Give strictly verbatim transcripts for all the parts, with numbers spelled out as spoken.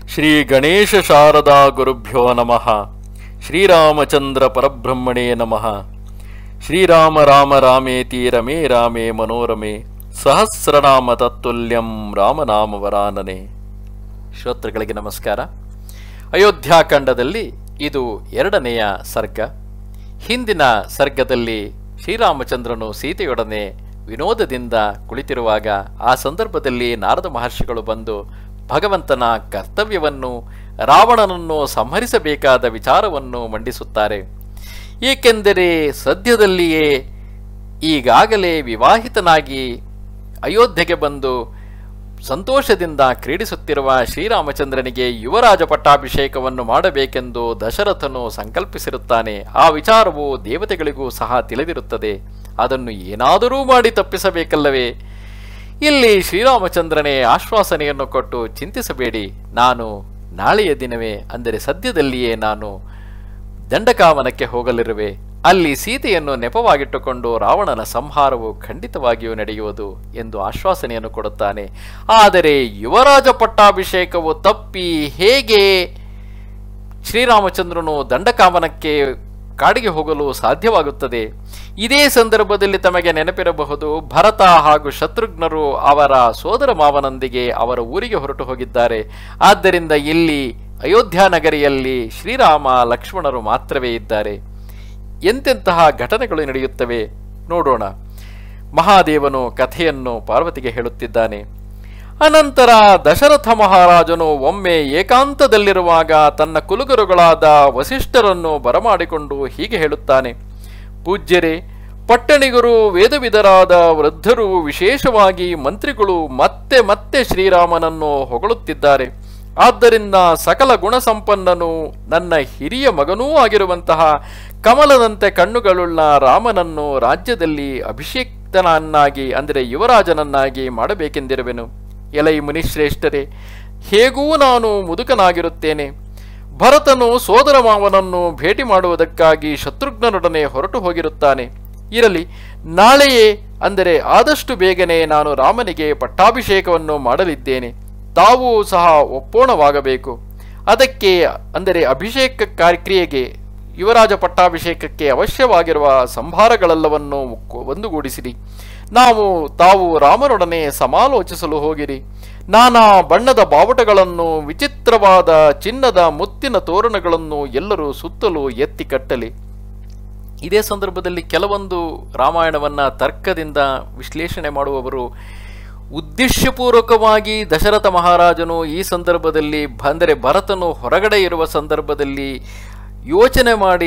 ಶ್ರೀ ಗಣೇಶ ಶಾರದಾ ಗುರುಭ್ಯೋ ನಮಃ. ಶ್ರೀರಾಮಚಂದ್ರ ಪರಬ್ರಹ್ಮಣೇ ನಮಃ. ಶ್ರೀರಾಮ ರಾಮ ರಾಮೇತಿ ರಮೇ ರಾಮೇ ಮನೋರಮೆ ಸಹಸ್ರನಾಮ ತತ್ತುಲ್ಯಂ ರಾಮನಾಮ ವರಾನನೆ. ಶ್ರೋತೃಗಳಿಗೆ ನಮಸ್ಕಾರ. ಅಯೋಧ್ಯಾಕಾಂಡದಲ್ಲಿ ಇದು ಎರಡನೆಯ ಸರ್ಗ. ಹಿಂದಿನ ಸರ್ಗದಲ್ಲಿ ಶ್ರೀರಾಮಚಂದ್ರನು ಸೀತೆಯೊಡನೆ ವಿನೋದದಿಂದ ಕುಳಿತಿರುವಾಗ ಆ ಸಂದರ್ಭದಲ್ಲಿ ನಾರದ ಮಹರ್ಷಿಗಳು ಬಂದು ಭಗವಂತನ ಕರ್ತವ್ಯವನ್ನು, ರಾವಣನನ್ನು ಸಂಹರಿಸಬೇಕಾದ ವಿಚಾರವನ್ನು ಮಂಡಿಸುತ್ತಾರೆ. ಏಕೆಂದರೆ ಸದ್ಯದಲ್ಲಿಯೇ ಈಗಾಗಲೇ ವಿವಾಹಿತನಾಗಿ ಅಯೋಧ್ಯೆಗೆ ಬಂದು ಸಂತೋಷದಿಂದ ಕ್ರೀಡಿಸುತ್ತಿರುವ ಶ್ರೀರಾಮಚಂದ್ರನಿಗೆ ಯುವರಾಜ ಪಟ್ಟಾಭಿಷೇಕವನ್ನು ಮಾಡಬೇಕೆಂದು ದಶರಥನು ಸಂಕಲ್ಪಿಸಿರುತ್ತಾನೆ. ಆ ವಿಚಾರವು ದೇವತೆಗಳಿಗೂ ಸಹ ತಿಳಿದಿರುತ್ತದೆ. ಅದನ್ನು ಏನಾದರೂ ಮಾಡಿ ತಪ್ಪಿಸಬೇಕಲ್ಲವೇ? ಇಲ್ಲಿ ಶ್ರೀರಾಮಚಂದ್ರನೇ ಆಶ್ವಾಸನೆಯನ್ನು ಕೊಟ್ಟು, ಚಿಂತಿಸಬೇಡಿ, ನಾನು ನಾಳೆಯ ದಿನವೇ ಅಂದರೆ ಸದ್ಯದಲ್ಲಿಯೇ ನಾನು ದಂಡಕಾವನಕ್ಕೆ ಹೋಗಲಿರುವೆ. ಅಲ್ಲಿ ಸೀತೆಯನ್ನು ನೆಪವಾಗಿಟ್ಟುಕೊಂಡು ರಾವಣನ ಸಂಹಾರವು ಖಂಡಿತವಾಗಿಯೂ ನಡೆಯುವುದು ಎಂದು ಆಶ್ವಾಸನೆಯನ್ನು ಕೊಡುತ್ತಾನೆ. ಆದರೆ ಯುವರಾಜ ಪಟ್ಟಾಭಿಷೇಕವು ತಪ್ಪಿ ಹೇಗೆ ಶ್ರೀರಾಮಚಂದ್ರನು ದಂಡಕಾವನಕ್ಕೆ ಕಾಡಿಗೆ ಹೋಗಲು ಸಾಧ್ಯವಾಗುತ್ತದೆ? ಇದೇ ಸಂದರ್ಭದಲ್ಲಿ ತಮಗೆ ನೆನಪಿರಬಹುದು, ಭರತ ಹಾಗೂ ಶತ್ರುಘ್ನರು ಅವರ ಸೋದರ ಮಾವನೊಂದಿಗೆ ಅವರ ಊರಿಗೆ ಹೊರಟು ಹೋಗಿದ್ದಾರೆ. ಆದ್ದರಿಂದ ಇಲ್ಲಿ ಅಯೋಧ್ಯ ನಗರಿಯಲ್ಲಿ ಶ್ರೀರಾಮ ಲಕ್ಷ್ಮಣರು ಮಾತ್ರವೇ ಇದ್ದಾರೆ. ಎಂತೆಂತಹ ಘಟನೆಗಳು ನಡೆಯುತ್ತವೆ ನೋಡೋಣ. ಮಹಾದೇವನು ಕಥೆಯನ್ನು ಪಾರ್ವತಿಗೆ ಹೇಳುತ್ತಿದ್ದಾನೆ. ಅನಂತರ ದಶರಥ ಮಹಾರಾಜನು ಒಮ್ಮೆ ಏಕಾಂತದಲ್ಲಿರುವಾಗ ತನ್ನ ಕುಲಗುರುಗಳಾದ ವಸಿಷ್ಠರನ್ನು ಬರಮಾಡಿಕೊಂಡು ಹೀಗೆ ಹೇಳುತ್ತಾನೆ. ಪೂಜ್ಯರೇ, ಪಟ್ಟಣಿಗರು, ವೇದವಿದರಾದ ವೃದ್ಧರು, ವಿಶೇಷವಾಗಿ ಮಂತ್ರಿಗಳು ಮತ್ತೆ ಮತ್ತೆ ಶ್ರೀರಾಮನನ್ನು ಹೊಗಳುತ್ತಿದ್ದಾರೆ. ಆದ್ದರಿಂದ ಸಕಲ ಗುಣಸಂಪನ್ನನು, ನನ್ನ ಹಿರಿಯ ಮಗನೂ ಆಗಿರುವಂತಹ ಕಮಲದಂತೆ ಕಣ್ಣುಗಳುಳ್ಳ ರಾಮನನ್ನು ರಾಜ್ಯದಲ್ಲಿ ಅಭಿಷೇಕ್ತನನ್ನಾಗಿ ಅಂದರೆ ಯುವರಾಜನನ್ನಾಗಿ ಮಾಡಬೇಕೆಂದಿರುವೆನು. ಎಲೈ ಮುನಿಶ್ರೇಷ್ಠರೇ, ಹೇಗೂ ನಾನು ಮುದುಕನಾಗಿರುತ್ತೇನೆ. ಭರತನು ಸೋದರ ಮಾವನನ್ನು ಭೇಟಿ ಮಾಡುವುದಕ್ಕಾಗಿ ಶತ್ರುಘ್ನನೊಡನೆ ಹೊರಟು ಹೋಗಿರುತ್ತಾನೆ. ಇರಲಿ, ನಾಳೆಯೇ ಅಂದರೆ ಆದಷ್ಟು ಬೇಗನೆ ನಾನು ರಾಮನಿಗೆ ಪಟ್ಟಾಭಿಷೇಕವನ್ನು ಮಾಡಲಿದ್ದೇನೆ. ತಾವೂ ಸಹ ಒಪ್ಪೋಣವಾಗಬೇಕು. ಅದಕ್ಕೆ ಅಂದರೆ ಅಭಿಷೇಕ ಕಾರ್ಯಕ್ರಿಯೆಗೆ, ಯುವರಾಜ ಪಟ್ಟಾಭಿಷೇಕಕ್ಕೆ ಅವಶ್ಯವಾಗಿರುವ ಸಂಭಾರಗಳೆಲ್ಲವನ್ನು ಒಂದುಗೂಡಿಸಿರಿ. ನಾವು ತಾವು ರಾಮನೊಡನೆ ಸಮಾಲೋಚಿಸಲು ಹೋಗಿರಿ. ನಾನಾ ಬಣ್ಣದ ಬಾವುಟಗಳನ್ನು, ವಿಚಿತ್ರವಾದ ಚಿನ್ನದ ಮುತ್ತಿನ ತೋರಣಗಳನ್ನು ಎಲ್ಲರೂ ಸುತ್ತಲೂ ಎತ್ತಿ ಕಟ್ಟಲಿ. ಇದೇ ಸಂದರ್ಭದಲ್ಲಿ ಕೆಲವೊಂದು ರಾಮಾಯಣವನ್ನು ತರ್ಕದಿಂದ ವಿಶ್ಲೇಷಣೆ ಮಾಡುವವರು ಉದ್ದೇಶಪೂರ್ವಕವಾಗಿ ದಶರಥ ಮಹಾರಾಜನು ಈ ಸಂದರ್ಭದಲ್ಲಿ ಅಂದರೆ ಭರತನು ಹೊರಗಡೆ ಇರುವ ಸಂದರ್ಭದಲ್ಲಿ ಯೋಚನೆ ಮಾಡಿ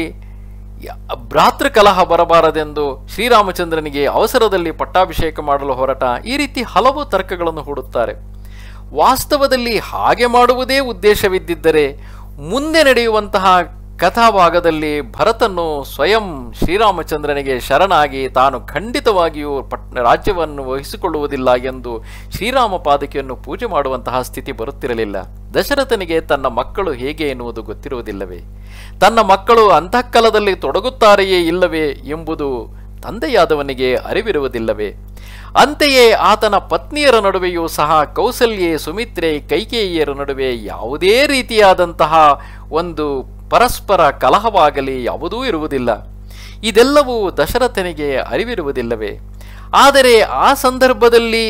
ಭ್ರಾತೃ ಕಲಹ ಬರಬಾರದೆಂದು ಶ್ರೀರಾಮಚಂದ್ರನಿಗೆ ಅವಸರದಲ್ಲಿ ಪಟ್ಟಾಭಿಷೇಕ ಮಾಡಲು ಹೊರಟ, ಈ ರೀತಿ ಹಲವು ತರ್ಕಗಳನ್ನು ಹೂಡುತ್ತಾರೆ. ವಾಸ್ತವದಲ್ಲಿ ಹಾಗೆ ಮಾಡುವುದೇ ಉದ್ದೇಶವಿದ್ದಿದ್ದರೆ ಮುಂದೆ ನಡೆಯುವಂತಹ ಕಥಾಭಾಗದಲ್ಲಿ ಭರತನು ಸ್ವಯಂ ಶ್ರೀರಾಮಚಂದ್ರನಿಗೆ ಶರಣಾಗಿ ತಾನು ಖಂಡಿತವಾಗಿಯೂ ಪಟ್ ರಾಜ್ಯವನ್ನು ವಹಿಸಿಕೊಳ್ಳುವುದಿಲ್ಲ ಎಂದು ಶ್ರೀರಾಮ ಪಾದಕಿಯನ್ನು ಪೂಜೆ ಮಾಡುವಂತಹ ಸ್ಥಿತಿ ಬರುತ್ತಿರಲಿಲ್ಲ. ದಶರಥನಿಗೆ ತನ್ನ ಮಕ್ಕಳು ಹೇಗೆ ಎನ್ನುವುದು ಗೊತ್ತಿರುವುದಿಲ್ಲವೇ? ತನ್ನ ಮಕ್ಕಳು ಅಂತಃಕಲದಲ್ಲಿ ತೊಡಗುತ್ತಾರೆಯೇ ಇಲ್ಲವೇ ಎಂಬುದು ತಂದೆಯಾದವನಿಗೆ ಅರಿವಿರುವುದಿಲ್ಲವೇ? ಅಂತೆಯೇ ಆತನ ಪತ್ನಿಯರ ನಡುವೆಯೂ ಸಹ ಕೌಸಲ್ಯೆ, ಸುಮಿತ್ರೆ, ಕೈಕೇಯಿಯರ ನಡುವೆ ಯಾವುದೇ ರೀತಿಯಾದಂತಹ ಒಂದು ಪರಸ್ಪರ ಕಲಹವಾಗಲಿ ಯಾವುದೂ ಇರುವುದಿಲ್ಲ. ಇದೆಲ್ಲವೂ ದಶರಥನಿಗೆ ಅರಿವಿರುವುದಿಲ್ಲವೇ? ಆದರೆ ಆ ಸಂದರ್ಭದಲ್ಲಿ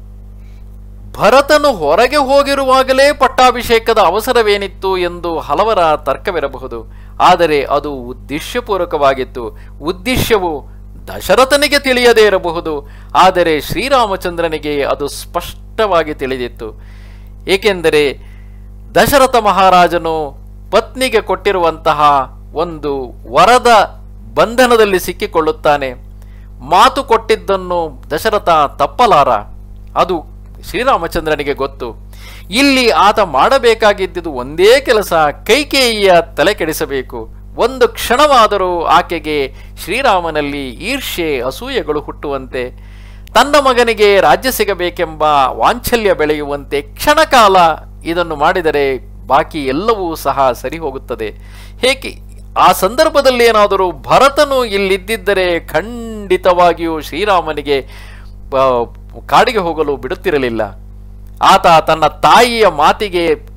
ಭರತನು ಹೊರಗೆ ಹೋಗಿರುವಾಗಲೇ ಪಟ್ಟಾಭಿಷೇಕದ ಅವಸರವೇನಿತ್ತು ಎಂದು ಹಲವರ ತರ್ಕವಿರಬಹುದು. ಆದರೆ ಅದು ಉದ್ದೇಶಪೂರ್ವಕವಾಗಿತ್ತು. ಉದ್ದೇಶವು ದಶರಥನಿಗೆ ತಿಳಿಯದೇ ಇರಬಹುದು, ಆದರೆ ಶ್ರೀರಾಮಚಂದ್ರನಿಗೆ ಅದು ಸ್ಪಷ್ಟವಾಗಿ ತಿಳಿದಿತ್ತು. ಏಕೆಂದರೆ ದಶರಥ ಮಹಾರಾಜನು ಪತ್ನಿಗೆ ಕೊಟ್ಟಿರುವಂತಹ ಒಂದು ವರದ ಬಂಧನದಲ್ಲಿ ಸಿಕ್ಕಿಕೊಳ್ಳುತ್ತಾನೆ. ಮಾತು ಕೊಟ್ಟಿದ್ದನ್ನು ದಶರಥ ತಪ್ಪಲಾರ, ಅದು ಶ್ರೀರಾಮಚಂದ್ರನಿಗೆ ಗೊತ್ತು. ಇಲ್ಲಿ ಆತ ಮಾಡಬೇಕಾಗಿದ್ದುದು ಒಂದೇ ಕೆಲಸ, ಕೈಕೇಯಿಯ ತಲೆ ಕೆಡಿಸಬೇಕು. ಒಂದು ಕ್ಷಣವಾದರೂ ಆಕೆಗೆ ಶ್ರೀರಾಮನಲ್ಲಿ ಈರ್ಷ್ಯೆ, ಅಸೂಯೆಗಳು ಹುಟ್ಟುವಂತೆ, ತನ್ನ ಮಗನಿಗೆ ರಾಜ್ಯ ಸಿಗಬೇಕೆಂಬ ವಾಂಛಲ್ಯ ಬೆಳೆಯುವಂತೆ ಕ್ಷಣಕಾಲ ಇದನ್ನು ಮಾಡಿದರೆ ಬಾಕಿ ಎಲ್ಲವೂ ಸಹ ಸರಿ ಹೋಗುತ್ತದೆ. ಹೇಗೆ ಆ ಸಂದರ್ಭದಲ್ಲಿ ಏನಾದರೂ ಭರತನು ಇಲ್ಲಿದ್ದಿದ್ದರೆ ಖಂಡಿತವಾಗಿಯೂ ಶ್ರೀರಾಮನಿಗೆ ಕಾಡಿಗೆ ಹೋಗಲು ಬಿಡುತ್ತಿರಲಿಲ್ಲ. ಆತ ತನ್ನ ತಾಯಿಯ ಮಾತಿಗೆ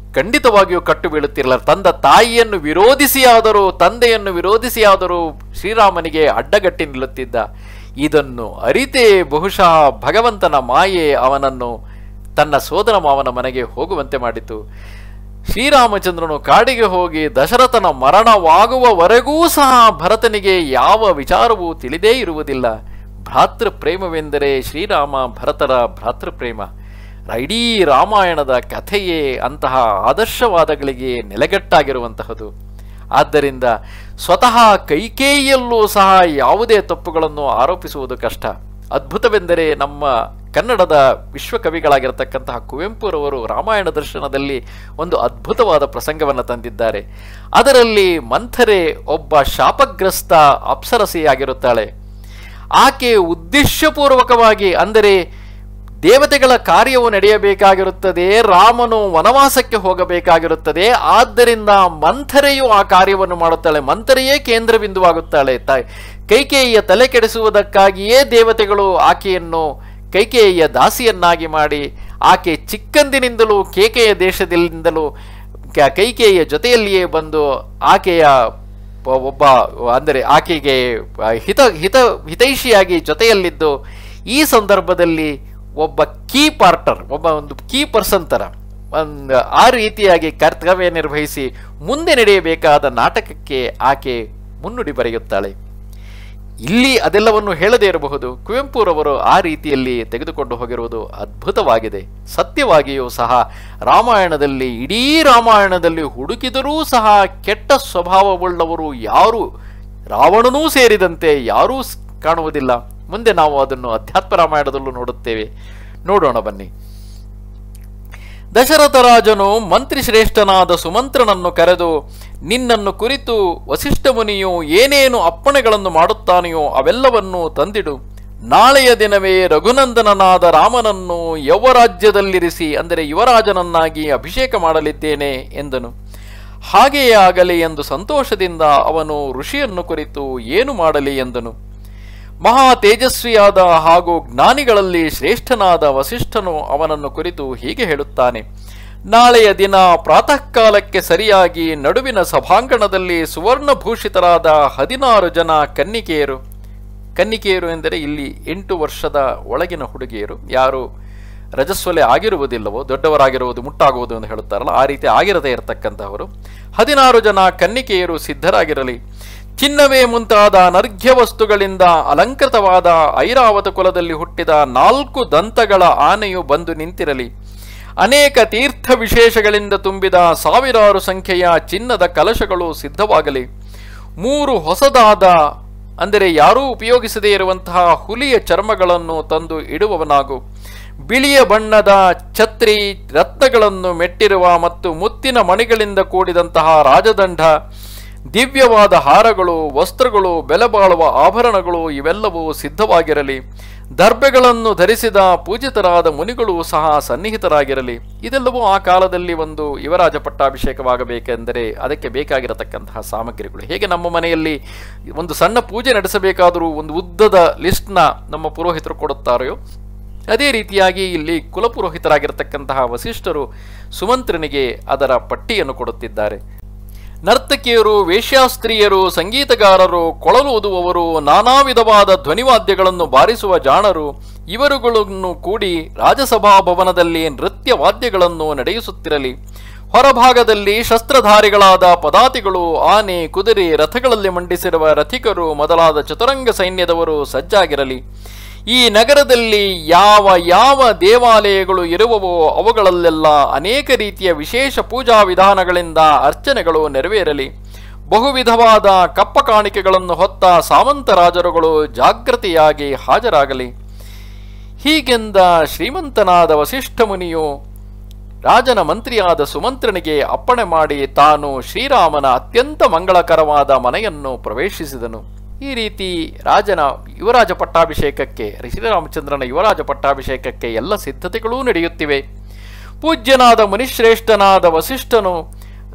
ಖಂಡಿತವಾಗಿಯೂ ಕಟ್ಟು ಬೀಳುತ್ತಿರಲ್ಲ. ತಂದ ತಾಯಿಯನ್ನು ವಿರೋಧಿಸಿಯಾದರೂ ತಂದೆಯನ್ನು ವಿರೋಧಿಸಿಯಾದರೂ ಶ್ರೀರಾಮನಿಗೆ ಅಡ್ಡಗಟ್ಟಿ ನಿಲ್ಲುತ್ತಿದ್ದ. ಇದನ್ನು ಅರಿತೇ ಬಹುಶಃ ಭಗವಂತನ ಮಾಯೆ ಅವನನ್ನು ತನ್ನ ಸೋದರ ಮಾವನ ಮನೆಗೆ ಹೋಗುವಂತೆ ಮಾಡಿತು. ಶ್ರೀರಾಮಚಂದ್ರನು ಕಾಡಿಗೆ ಹೋಗಿ ದಶರಥನ ಮರಣವಾಗುವವರೆಗೂ ಸಹ ಭರತನಿಗೆ ಯಾವ ವಿಚಾರವೂ ತಿಳಿದೇ ಇರುವುದಿಲ್ಲ. ಭ್ರಾತೃಪ್ರೇಮವೆಂದರೆ ಶ್ರೀರಾಮ ಭರತರ ಭ್ರಾತೃಪ್ರೇಮ. ಇಡೀ ರಾಮಾಯಣದ ಕಥೆಯೇ ಅಂತಹ ಆದರ್ಶವಾದಗಳಿಗೆ ನೆಲೆಗಟ್ಟಾಗಿರುವಂತಹದು. ಆದ್ದರಿಂದ ಸ್ವತಃ ಕೈಕೇಯಿಯಲ್ಲೂ ಸಹ ಯಾವುದೇ ತಪ್ಪುಗಳನ್ನು ಆರೋಪಿಸುವುದು ಕಷ್ಟ. ಅದ್ಭುತವೆಂದರೆ ನಮ್ಮ ಕನ್ನಡದ ವಿಶ್ವಕವಿಗಳಾಗಿರತಕ್ಕಂತಹ ಕುವೆಂಪುರವರು ರಾಮಾಯಣ ದರ್ಶನದಲ್ಲಿ ಒಂದು ಅದ್ಭುತವಾದ ಪ್ರಸಂಗವನ್ನು ತಂದಿದ್ದಾರೆ. ಅದರಲ್ಲಿ ಮಂಥರೆ ಒಬ್ಬ ಶಾಪಗ್ರಸ್ತ ಅಪ್ಸರಸಿಯಾಗಿರುತ್ತಾಳೆ. ಆಕೆ ಉದ್ದೇಶಪೂರ್ವಕವಾಗಿ, ಅಂದರೆ ದೇವತೆಗಳ ಕಾರ್ಯವು ನಡೆಯಬೇಕಾಗಿರುತ್ತದೆ, ರಾಮನು ವನವಾಸಕ್ಕೆ ಹೋಗಬೇಕಾಗಿರುತ್ತದೆ, ಆದ್ದರಿಂದ ಮಂಥರೆಯು ಆ ಕಾರ್ಯವನ್ನು ಮಾಡುತ್ತಾಳೆ. ಮಂಥರೆಯೇ ಕೇಂದ್ರ ಬಿಂದುವಾಗುತ್ತಾಳೆ. ತ ಕೈಕೇಯಿಯ ತಲೆ ಕೆಡಿಸುವುದಕ್ಕಾಗಿಯೇ ದೇವತೆಗಳು ಆಕೆಯನ್ನು ಕೈಕೇಯಿಯ ದಾಸಿಯನ್ನಾಗಿ ಮಾಡಿ, ಆಕೆ ಚಿಕ್ಕಂದಿನಿಂದಲೂ ಕೇಕೆಯ ದೇಶದಿಂದಲೂ ಕೈಕೇಯಿಯ ಜೊತೆಯಲ್ಲಿಯೇ ಬಂದು ಆಕೆಯ ಒಬ್ಬ, ಅಂದರೆ ಆಕೆಗೆ ಹಿತ ಹಿತ ಹಿತೈಷಿಯಾಗಿ ಜೊತೆಯಲ್ಲಿದ್ದು, ಈ ಸಂದರ್ಭದಲ್ಲಿ ಒಬ್ಬ ಕೀ ಪಾರ್ಟರ್, ಒಬ್ಬ ಒಂದು ಕೀ ಪರ್ಸನ್ ಥರ ಒಂದು ಆ ರೀತಿಯಾಗಿ ಕರ್ತವ್ಯ ನಿರ್ವಹಿಸಿ ಮುಂದೆ ನಡೆಯಬೇಕಾದ ನಾಟಕಕ್ಕೆ ಆಕೆ ಮುನ್ನುಡಿ ಬರೆಯುತ್ತಾಳೆ. ಇಲ್ಲಿ ಅದೆಲ್ಲವನ್ನು ಹೇಳದೇ ಇರಬಹುದು. ಕುವೆಂಪುರವರು ಆ ರೀತಿಯಲ್ಲಿ ತೆಗೆದುಕೊಂಡು ಹೋಗಿರುವುದು ಅದ್ಭುತವಾಗಿದೆ. ಸತ್ಯವಾಗಿಯೂ ಸಹ ರಾಮಾಯಣದಲ್ಲಿ, ಇಡೀ ರಾಮಾಯಣದಲ್ಲಿ ಹುಡುಕಿದರೂ ಸಹ ಕೆಟ್ಟ ಸ್ವಭಾವವುಳ್ಳವರು ಯಾರು, ರಾವಣನೂ ಸೇರಿದಂತೆ ಯಾರೂ ಕಾಣುವುದಿಲ್ಲ. ಮುಂದೆ ನಾವು ಅದನ್ನು ಅಧ್ಯಾತ್ಮ ರಾಮಾಯಣದಲ್ಲೂ ನೋಡುತ್ತೇವೆ. ನೋಡೋಣ ಬನ್ನಿ. ದಶರಥ ರಾಜನು ಮಂತ್ರಿ ಶ್ರೇಷ್ಠನಾದ ಸುಮಂತ್ರನನ್ನು ಕರೆದು, ನಿನ್ನನ್ನು ಕುರಿತು ವಸಿಷ್ಠ ಮುನಿಯು ಏನೇನು ಅಪ್ಪಣೆಗಳನ್ನು ಮಾಡುತ್ತಾನೆಯೋ ಅವೆಲ್ಲವನ್ನೂ ತಂದಿಡು. ನಾಳೆಯ ದಿನವೇ ರಘುನಂದನನಾದ ರಾಮನನ್ನು ಯೌವರಾಜ್ಯದಲ್ಲಿರಿಸಿ, ಅಂದರೆ ಯುವರಾಜನನ್ನಾಗಿ ಅಭಿಷೇಕ ಮಾಡಲಿದ್ದೇನೆ ಎಂದನು. ಹಾಗೆಯೇ ಆಗಲಿ ಎಂದು ಸಂತೋಷದಿಂದ ಅವನು ಋಷಿಯನ್ನು ಕುರಿತು ಏನು ಮಾಡಲಿ ಎಂದನು. ಮಹಾ ತೇಜಸ್ವಿಯಾದ ಹಾಗೂ ಜ್ಞಾನಿಗಳಲ್ಲಿ ಶ್ರೇಷ್ಠನಾದ ವಸಿಷ್ಠನು ಅವನನ್ನು ಕುರಿತು ಹೀಗೆ ಹೇಳುತ್ತಾನೆ. ನಾಳೆಯ ದಿನ ಪ್ರಾತಃ ಕಾಲಕ್ಕೆ ಸರಿಯಾಗಿ ನಡುವಿನ ಸಭಾಂಗಣದಲ್ಲಿ ಸುವರ್ಣಭೂಷಿತರಾದ ಹದಿನಾರು ಜನ ಕನ್ನಿಕೆಯರು, ಕನ್ನಿಕೆಯರು ಎಂದರೆ ಇಲ್ಲಿ ಎಂಟು ವರ್ಷದ ಒಳಗಿನ ಹುಡುಗಿಯರು, ಯಾರು ರಜಸ್ವಲೆ ಆಗಿರುವುದಿಲ್ಲವೋ, ದೊಡ್ಡವರಾಗಿರುವುದು ಮುಟ್ಟಾಗುವುದು ಎಂದು ಹೇಳುತ್ತಾರಲ್ಲ, ಆ ರೀತಿ ಆಗಿರದೇ ಇರತಕ್ಕಂತಹವರು ಹದಿನಾರು ಜನ ಕನ್ನಿಕೆಯರು ಸಿದ್ಧರಾಗಿರಲಿ. ಚಿನ್ನವೇ ಮುಂತಾದ ಅನರ್ಘ್ಯ ವಸ್ತುಗಳಿಂದ ಅಲಂಕೃತವಾದ ಐರಾವತ ಕುಲದಲ್ಲಿ ಹುಟ್ಟಿದ ನಾಲ್ಕು ದಂತಗಳ ಆನೆಯು ಬಂದು ನಿಂತಿರಲಿ. ಅನೇಕ ತೀರ್ಥ ವಿಶೇಷಗಳಿಂದ ತುಂಬಿದ ಸಾವಿರಾರು ಸಂಖ್ಯೆಯ ಚಿನ್ನದ ಕಲಶಗಳು ಸಿದ್ಧವಾಗಲಿ. ಮೂರು ಹೊಸದಾದ, ಅಂದರೆ ಯಾರೂ ಉಪಯೋಗಿಸದೇ ಇರುವಂತಹ ಹುಲಿಯ ಚರ್ಮಗಳನ್ನು ತಂದು ಇಡುವವನಾಗು. ಬಿಳಿಯ ಬಣ್ಣದ ಛತ್ರಿ, ರತ್ನಗಳನ್ನು ಮೆಟ್ಟಿರುವ ಮತ್ತು ಮುತ್ತಿನ ಮಣಿಗಳಿಂದ ಕೂಡಿದಂತಹ ರಾಜದಂಡ, ದಿವ್ಯವಾದ ಹಾರಗಳು, ವಸ್ತ್ರಗಳು, ಬೆಲೆ ಬಾಳುವ ಆಭರಣಗಳು ಇವೆಲ್ಲವೂ ಸಿದ್ಧವಾಗಿರಲಿ. ದರ್ಬೆಗಳನ್ನು ಧರಿಸಿದ ಪೂಜಿತರಾದ ಮುನಿಗಳು ಸಹ ಸನ್ನಿಹಿತರಾಗಿರಲಿ. ಇದೆಲ್ಲವೂ ಆ ಕಾಲದಲ್ಲಿ ಒಂದು ಯುವರಾಜ ಪಟ್ಟಾಭಿಷೇಕವಾಗಬೇಕೆಂದರೆ ಅದಕ್ಕೆ ಬೇಕಾಗಿರತಕ್ಕಂತಹ ಸಾಮಗ್ರಿಗಳು. ಹೇಗೆ ನಮ್ಮ ಮನೆಯಲ್ಲಿ ಒಂದು ಸಣ್ಣ ಪೂಜೆ ನಡೆಸಬೇಕಾದರೂ ಒಂದು ಉದ್ದದ ಲಿಸ್ಟ್ನ ನಮ್ಮ ಪುರೋಹಿತರು ಕೊಡುತ್ತಾರೆಯೋ, ಅದೇ ರೀತಿಯಾಗಿ ಇಲ್ಲಿ ಕುಲಪುರೋಹಿತರಾಗಿರತಕ್ಕಂತಹ ವಸಿಷ್ಠರು ಸುಮಂತ್ರನಿಗೆ ಅದರ ಪಟ್ಟಿಯನ್ನು ಕೊಡುತ್ತಿದ್ದಾರೆ. ನರ್ತಕಿಯರು, ವೇಶ್ಯಾಸ್ತ್ರೀಯರು, ಸಂಗೀತಗಾರರು, ಕೊಳಲು ಊದುವವರು, ನಾನಾ ವಿಧವಾದ ಧ್ವನಿವಾದ್ಯಗಳನ್ನು ಬಾರಿಸುವ ಜಾಣರು ಇವರುಗಳನ್ನು ಕೂಡಿ ರಾಜಸಭಾ ಭವನದಲ್ಲಿ ನೃತ್ಯ ವಾದ್ಯಗಳನ್ನು ನಡೆಯಿಸುತ್ತಿರಲಿ. ಹೊರಭಾಗದಲ್ಲಿ ಶಸ್ತ್ರಧಾರಿಗಳಾದ ಪದಾತಿಗಳು, ಆನೆ, ಕುದುರೆ, ರಥಗಳಲ್ಲಿ ಮಂಡಿಸಿರುವ ರಥಿಕರು ಮೊದಲಾದ ಚತುರಂಗ ಸೈನ್ಯದವರು ಸಜ್ಜಾಗಿರಲಿ. ಈ ನಗರದಲ್ಲಿ ಯಾವ ಯಾವ ದೇವಾಲಯಗಳು ಇರುವವೋ ಅವುಗಳಲ್ಲೆಲ್ಲ ಅನೇಕ ರೀತಿಯ ವಿಶೇಷ ಪೂಜಾ ವಿಧಾನಗಳಿಂದ ಅರ್ಚನೆಗಳು ನೆರವೇರಲಿ. ಬಹುವಿಧವಾದ ಕಪ್ಪ ಕಾಣಿಕೆಗಳನ್ನು ಹೊತ್ತ ಸಾಮಂತ ರಾಜರುಗಳು ಜಾಗೃತಿಯಾಗಿ ಹಾಜರಾಗಲಿ. ಹೀಗೆಂದ ಶ್ರೀಮಂತನಾದ ವಸಿಷ್ಠ ಮುನಿಯು ರಾಜನ ಮಂತ್ರಿಯಾದ ಸುಮಂತ್ರನಿಗೆ ಅಪ್ಪಣೆ ಮಾಡಿ ತಾನು ಶ್ರೀರಾಮನ ಅತ್ಯಂತ ಮಂಗಳಕರವಾದ ಮನೆಯನ್ನು ಪ್ರವೇಶಿಸಿದನು. ಈ ರೀತಿ ರಾಜನ ಯುವರಾಜ ಪಟ್ಟಾಭಿಷೇಕಕ್ಕೆ, ಶ್ರೀರಾಮಚಂದ್ರನ ಯುವರಾಜ ಪಟ್ಟಾಭಿಷೇಕಕ್ಕೆ ಎಲ್ಲ ಸಿದ್ಧತೆಗಳೂ ನಡೆಯುತ್ತಿವೆ. ಪೂಜ್ಯನಾದ ಮುನಿಶ್ರೇಷ್ಠನಾದ ವಸಿಷ್ಠನು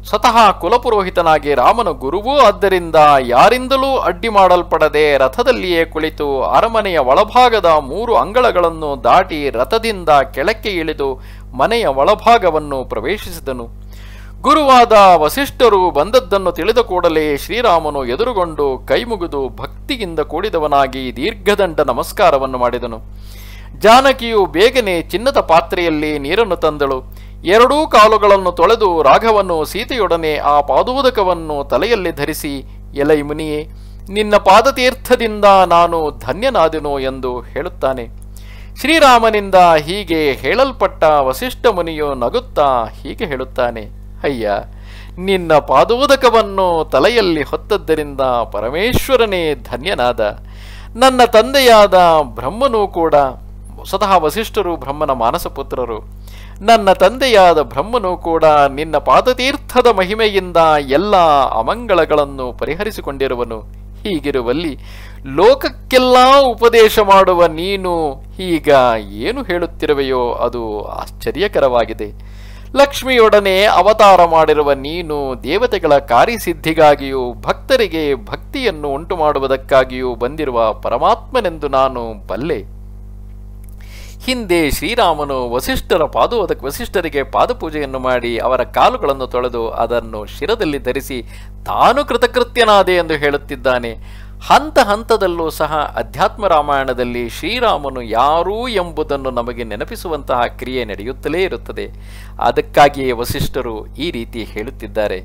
ಸ್ವತಃ ಕುಲಪುರೋಹಿತನಾಗಿ ರಾಮನ ಗುರುವೂ ಆದ್ದರಿಂದ ಯಾರಿಂದಲೂ ಅಡ್ಡಿ ಮಾಡಲ್ಪಡದೆ ರಥದಲ್ಲಿಯೇ ಕುಳಿತು ಅರಮನೆಯ ಒಳಭಾಗದ ಮೂರು ಅಂಗಳಗಳನ್ನು ದಾಟಿ ರಥದಿಂದ ಕೆಳಕ್ಕೆ ಇಳಿದು ಮನೆಯ ಒಳಭಾಗವನ್ನು ಪ್ರವೇಶಿಸಿದನು. ಗುರುವಾದ ವಸಿಷ್ಠರು ಬಂದದ್ದನ್ನು ತಿಳಿದ ಕೂಡಲೇ ಶ್ರೀರಾಮನು ಎದುರುಗೊಂಡು ಕೈಮುಗಿದು ಭಕ್ತಿಯಿಂದ ಕೂಡಿದವನಾಗಿ ದೀರ್ಘದಂಡ ನಮಸ್ಕಾರವನ್ನು ಮಾಡಿದನು. ಜಾನಕಿಯು ಬೇಗನೆ ಚಿನ್ನದ ಪಾತ್ರೆಯಲ್ಲಿ ನೀರನ್ನು ತಂದಳು. ಎರಡೂ ಕಾಲುಗಳನ್ನು ತೊಳೆದು ರಾಘವನು ಸೀತೆಯೊಡನೆ ಆ ಪಾದೋದಕವನ್ನು ತಲೆಯಲ್ಲಿ ಧರಿಸಿ, ಎಲೈ ಮುನಿಯೇ, ನಿನ್ನ ಪಾದತೀರ್ಥದಿಂದ ನಾನು ಧನ್ಯನಾದೆನು ಎಂದು ಹೇಳುತ್ತಾನೆ. ಶ್ರೀರಾಮನಿಂದ ಹೀಗೆ ಹೇಳಲ್ಪಟ್ಟ ವಸಿಷ್ಠ ಮುನಿಯು ನಗುತ್ತಾ ಹೀಗೆ ಹೇಳುತ್ತಾನೆ, ಅಯ್ಯ, ನಿನ್ನ ಪಾದೋದಕವನ್ನು ತಲೆಯಲ್ಲಿ ಹೊತ್ತದ್ದರಿಂದ ಪರಮೇಶ್ವರನೇ ಧನ್ಯನಾದ. ನನ್ನ ತಂದೆಯಾದ ಬ್ರಹ್ಮನೂ ಕೂಡ, ಸ್ವತಃ ವಸಿಷ್ಠರು ಬ್ರಹ್ಮನ ಮಾನಸಪುತ್ರರು, ನನ್ನ ತಂದೆಯಾದ ಬ್ರಹ್ಮನು ಕೂಡ ನಿನ್ನ ಪಾದತೀರ್ಥದ ಮಹಿಮೆಯಿಂದ ಎಲ್ಲ ಅಮಂಗಳಗಳನ್ನು ಪರಿಹರಿಸಿಕೊಂಡಿರುವನು. ಹೀಗಿರುವಲ್ಲಿ ಲೋಕಕ್ಕೆಲ್ಲ ಉಪದೇಶ ಮಾಡುವ ನೀನು ಈಗ ಏನು ಹೇಳುತ್ತಿರುವೆಯೋ ಅದು ಆಶ್ಚರ್ಯಕರವಾಗಿದೆ. ಲಕ್ಷ್ಮಿಯೊಡನೆ ಅವತಾರ ಮಾಡಿರುವ ನೀನು ದೇವತೆಗಳ ಕಾರ್ಯಸಿದ್ಧಿಗಾಗಿಯೂ ಭಕ್ತರಿಗೆ ಭಕ್ತಿಯನ್ನು ಉಂಟು ಮಾಡುವುದಕ್ಕಾಗಿಯೂ ಬಂದಿರುವ ಪರಮಾತ್ಮನೆಂದು ನಾನು ಬಲ್ಲೆ. ಹಿಂದೆ ಶ್ರೀರಾಮನು ವಸಿಷ್ಠರ ಪಾದೋದಕ ವಸಿಷ್ಠರಿಗೆ ಪಾದಪೂಜೆಯನ್ನು ಮಾಡಿ ಅವರ ಕಾಲುಗಳನ್ನು ತೊಳೆದು ಅದನ್ನು ಶಿರದಲ್ಲಿ ಧರಿಸಿ ತಾನು ಕೃತಕೃತ್ಯನಾದೆ ಎಂದು ಹೇಳುತ್ತಿದ್ದಾನೆ. ಹಂತ ಹಂತದಲ್ಲೂ ಸಹ ಅಧ್ಯಾತ್ಮ ರಾಮಾಯಣದಲ್ಲಿ ಶ್ರೀರಾಮನು ಯಾರು ಎಂಬುದನ್ನು ನಮಗೆ ನೆನಪಿಸುವಂತಹ ಕ್ರಿಯೆ ನಡೆಯುತ್ತಲೇ ಇರುತ್ತದೆ. ಅದಕ್ಕಾಗಿಯೇ ವಸಿಷ್ಠರು ಈ ರೀತಿ ಹೇಳುತ್ತಿದ್ದಾರೆ.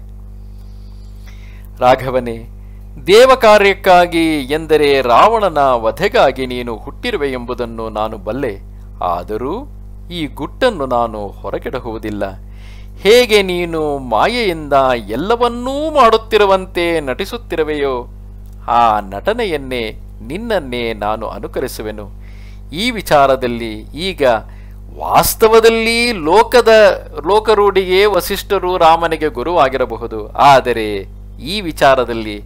ರಾಘವನೇ, ದೇವ ಕಾರ್ಯಕ್ಕಾಗಿ ಎಂದರೆ ರಾವಣನ ವಧೆಗಾಗಿ ನೀನು ಹುಟ್ಟಿರುವೆ ಎಂಬುದನ್ನು ನಾನು ಬಲ್ಲೆ. ಆದರೂ ಈ ಗುಟ್ಟನ್ನು ನಾನು ಹೊರಗೆಡಹುವುದಿಲ್ಲ. ಹೇಗೆ ನೀನು ಮಾಯೆಯಿಂದ ಎಲ್ಲವನ್ನೂ ಮಾಡುತ್ತಿರುವಂತೆ ನಟಿಸುತ್ತಿರುವೆಯೋ ಆ ನಟನೆಯನ್ನೇ ನಿನ್ನನ್ನೇ ನಾನು ಅನುಕರಿಸುವೆನು. ಈ ವಿಚಾರದಲ್ಲಿ ಈಗ ವಾಸ್ತವದಲ್ಲಿ ಲೋಕದ ಲೋಕರೂಢಿಗೆ ವಸಿಷ್ಠರು ರಾಮನಿಗೆ ಗುರುವಾಗಿರಬಹುದು. ಆದರೆ ಈ ವಿಚಾರದಲ್ಲಿ